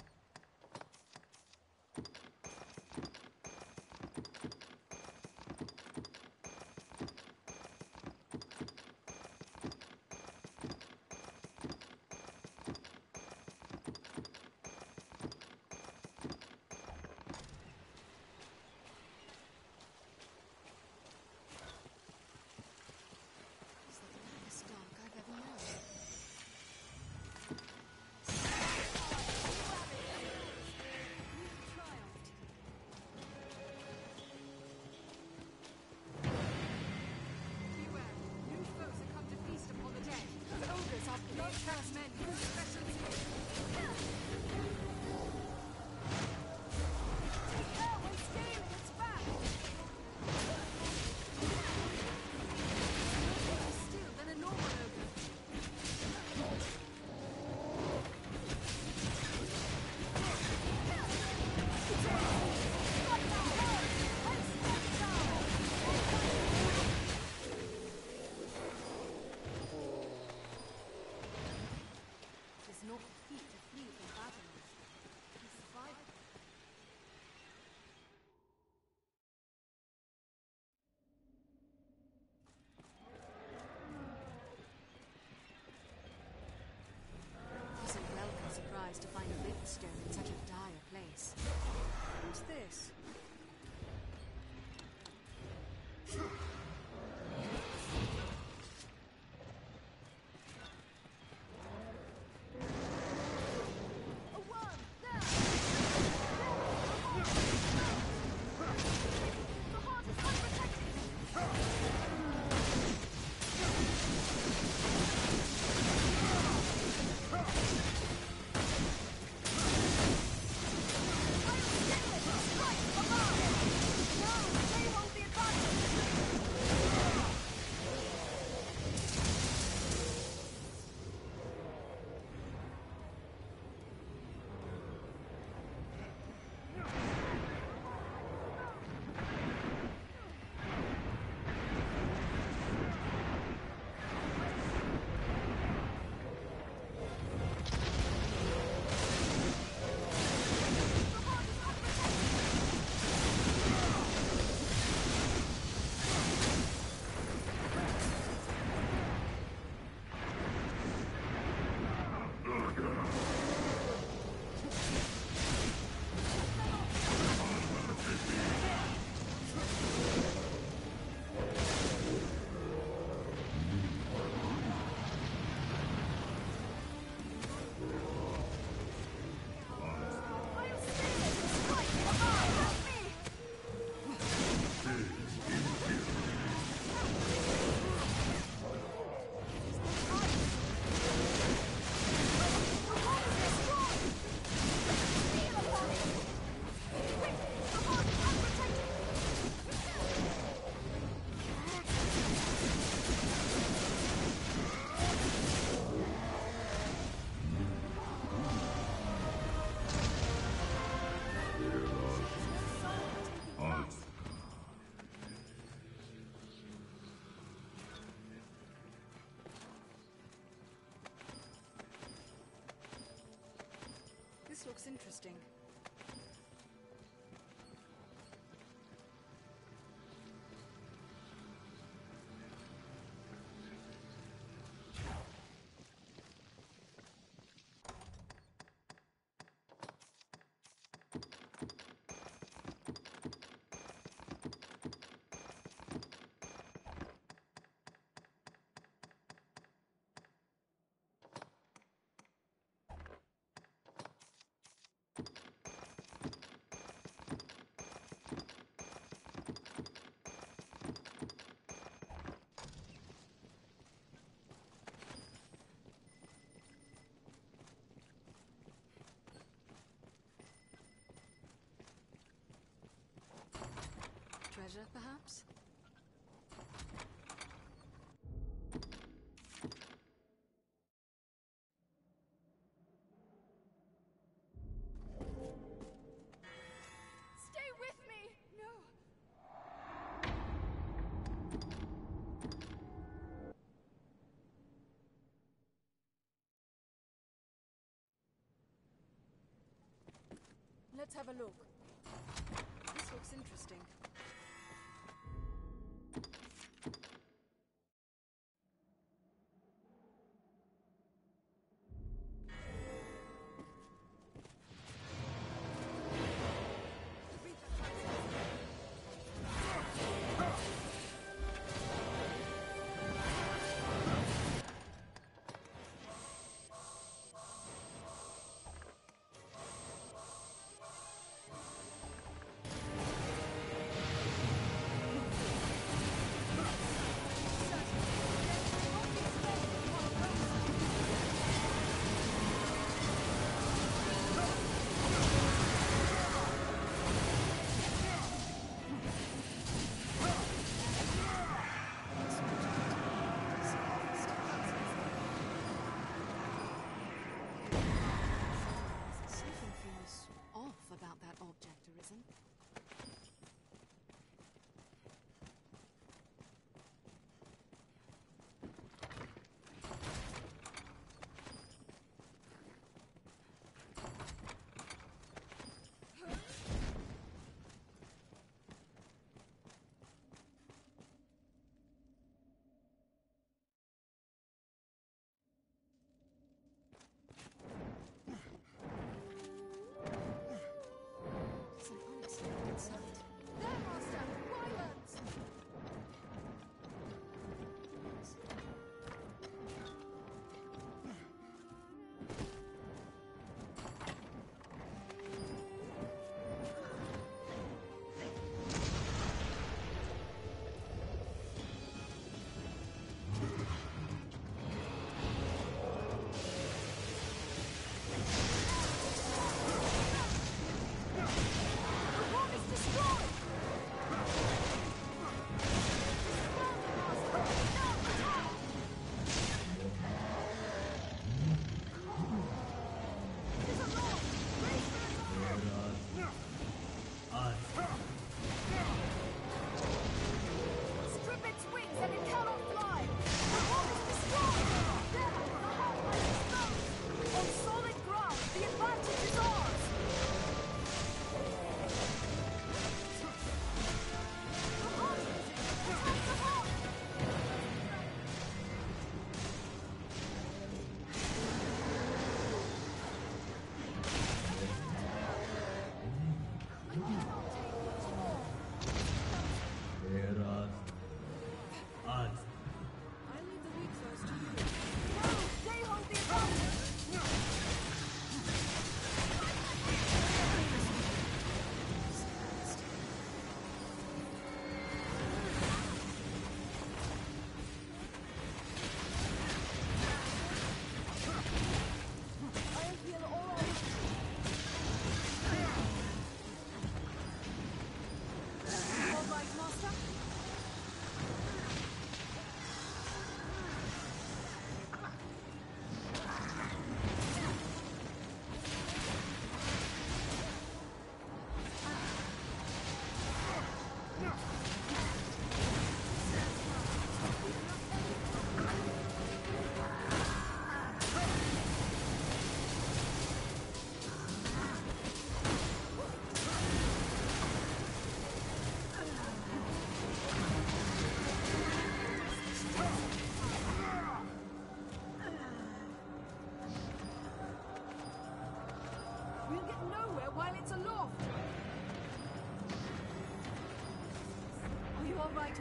It's the blackest dark I've ever known. looks interesting. Treasure, perhaps? Stay with me! No! Let's have a look. This looks interesting.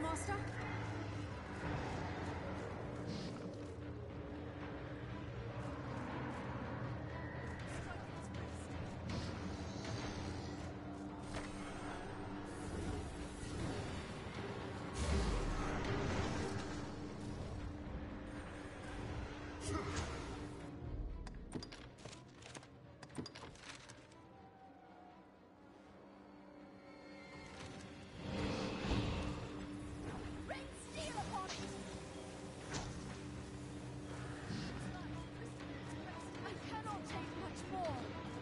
Master? Rain steel upon it! I cannot take much more.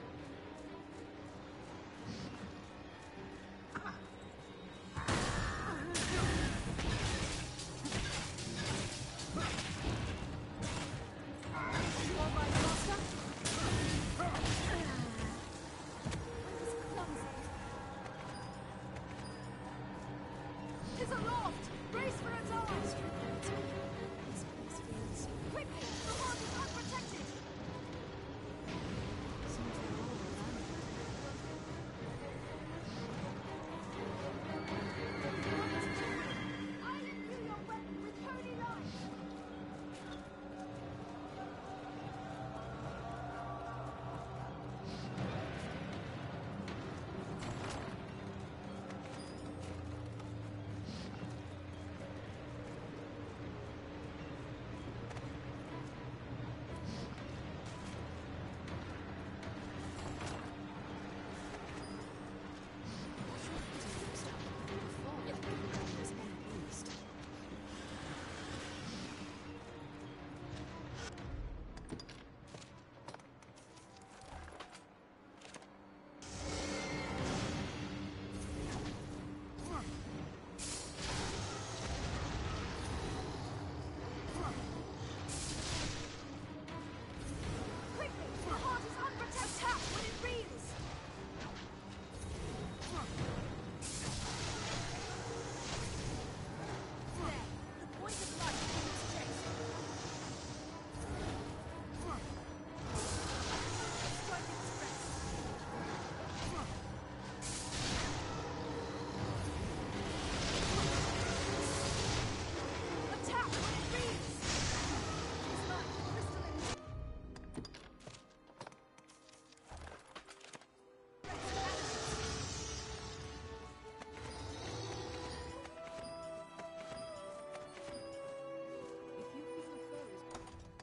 You all right, Master? I'm just clumsy. Tis aloft! Brace for a dive! Quickly! The horse is unprotected! I'll imbue your weapon with holy light! Quickly! The heart is unprotected! Tap when it reels! There! The point of light in its chest! Strike its breast! Attack when it reels! It's like crystalline. If you feel a foe is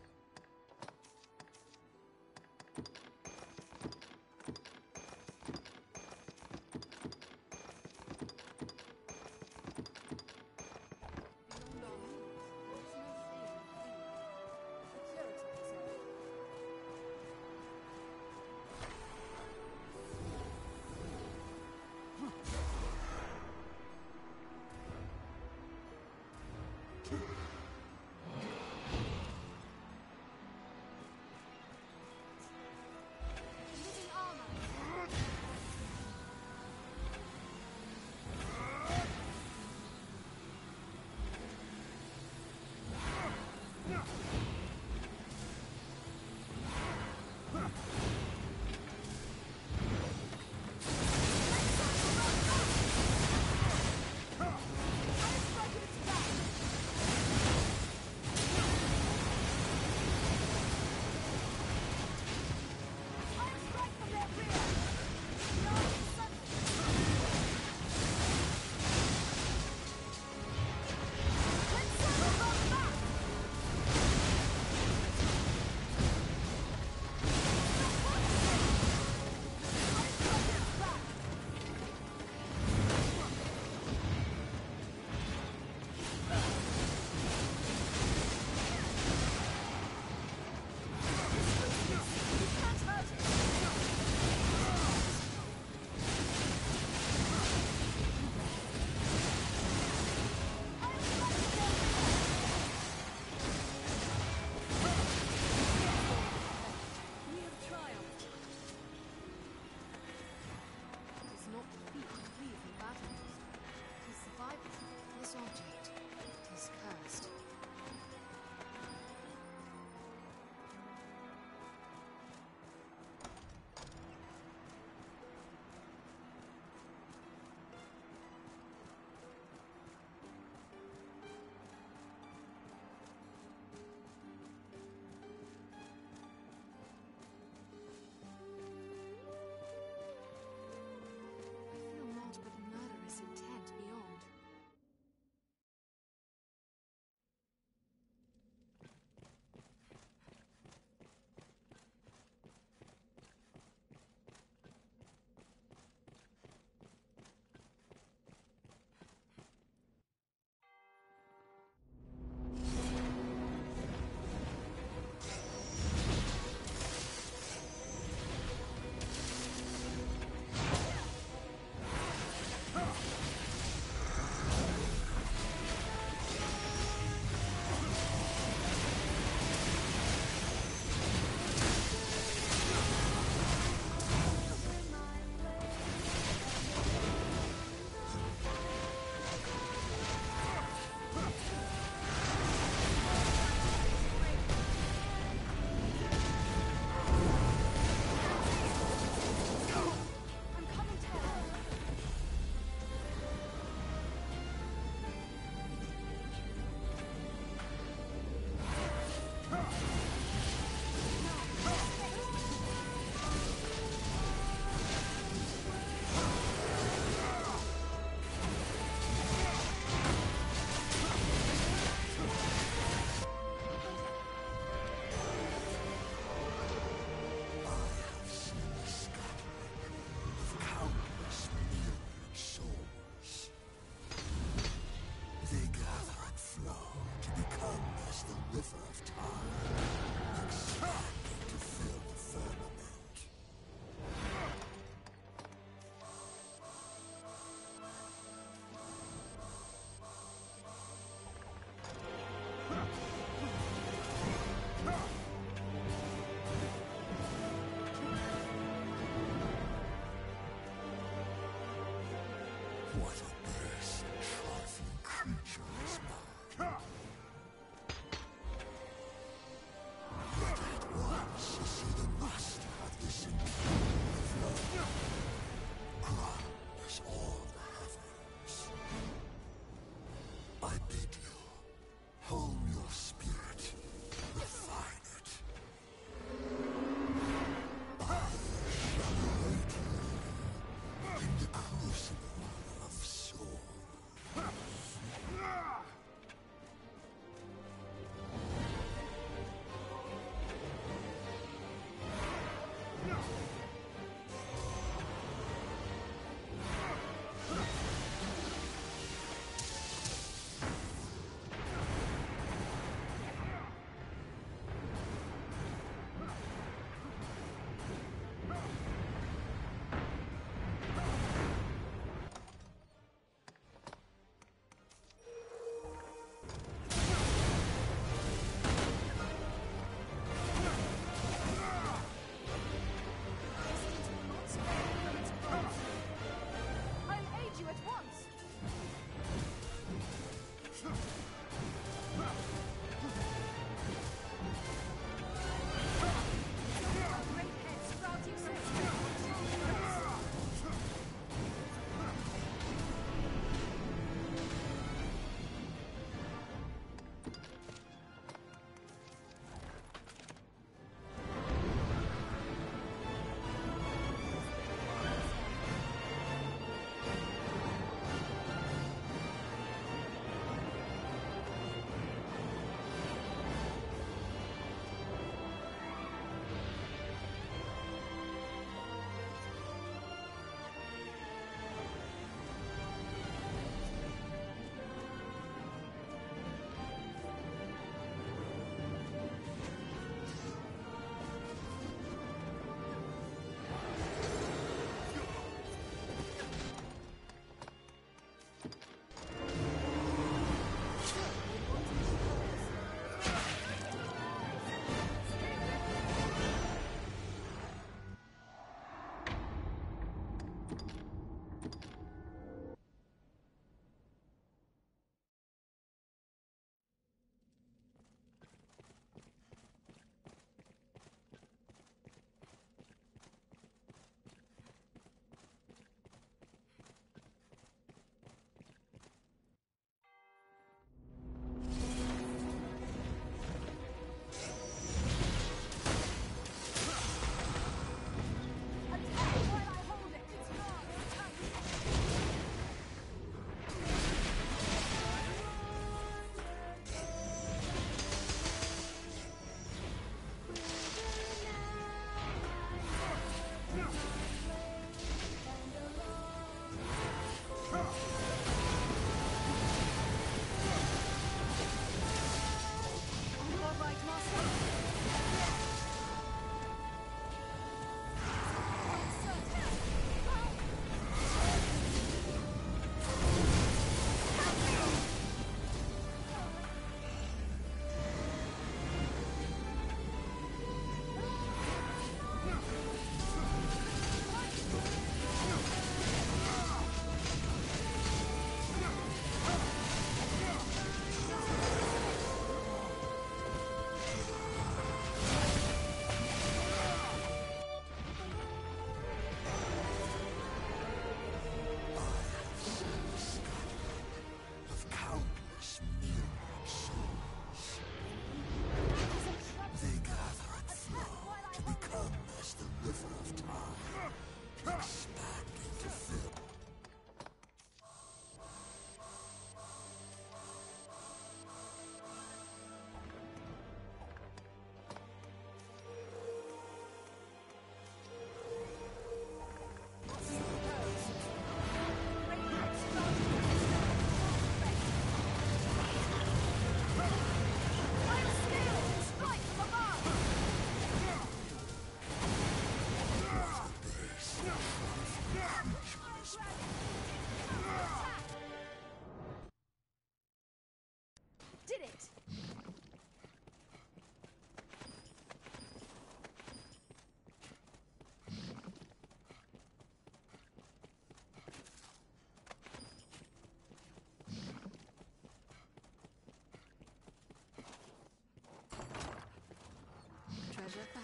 beyond our means, there is no fear in fear. The clerics of this earth. Living armor! I'll strike its back! I'll strike from their rear! Large and sudden! Let's circle them back!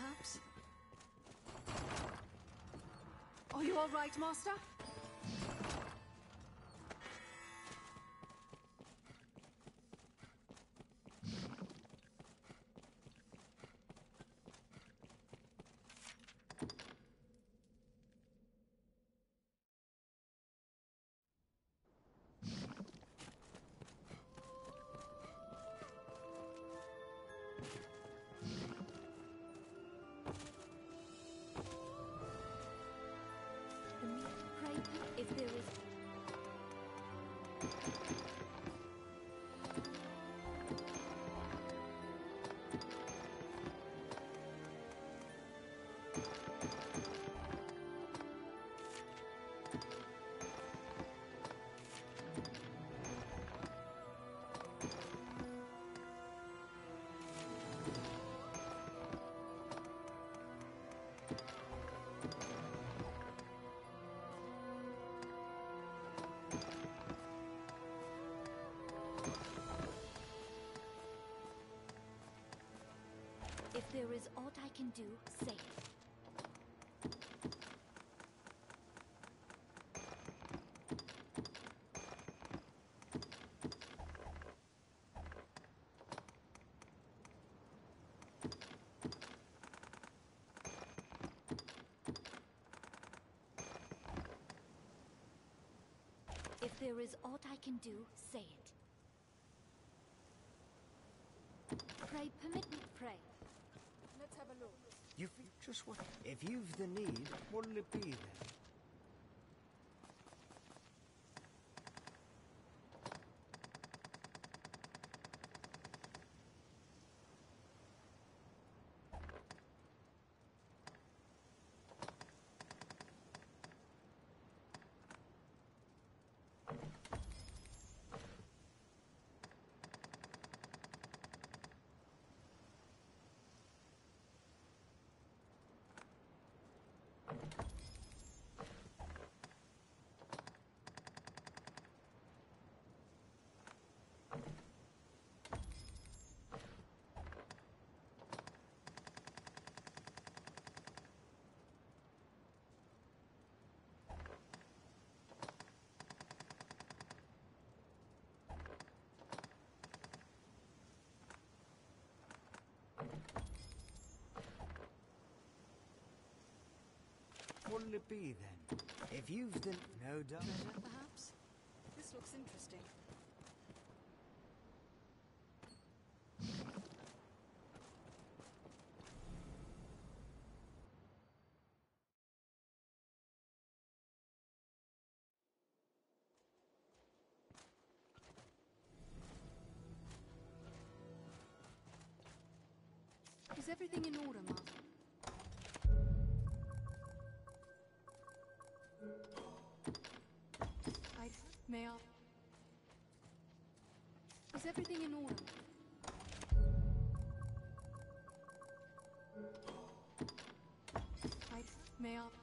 perhaps? Are you all right, Master? Pray if there is. If there is aught I can do, say it. If there is aught I can do, say it. Pray, permit me, pray. Let's have a look. You just what? If you've the need, what'll it be then? What'll it be then? If you've the no doubt. Treasure, perhaps? This looks interesting. Is everything in order, Master? May I? Is everything in order? May I?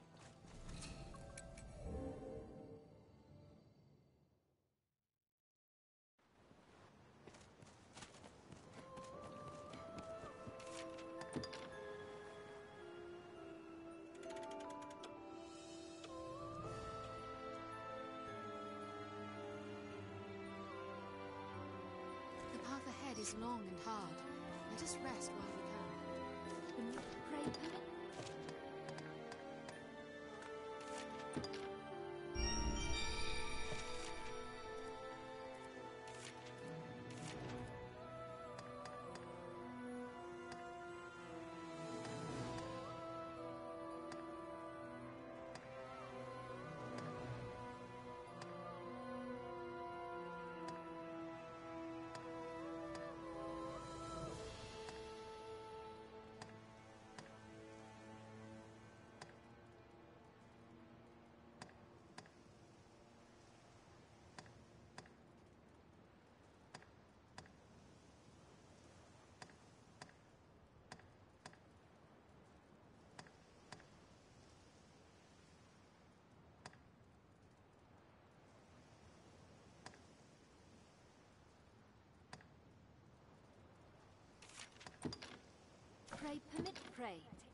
The path ahead is long and hard. Let us rest while we can. Pray, permit. I permit, pray.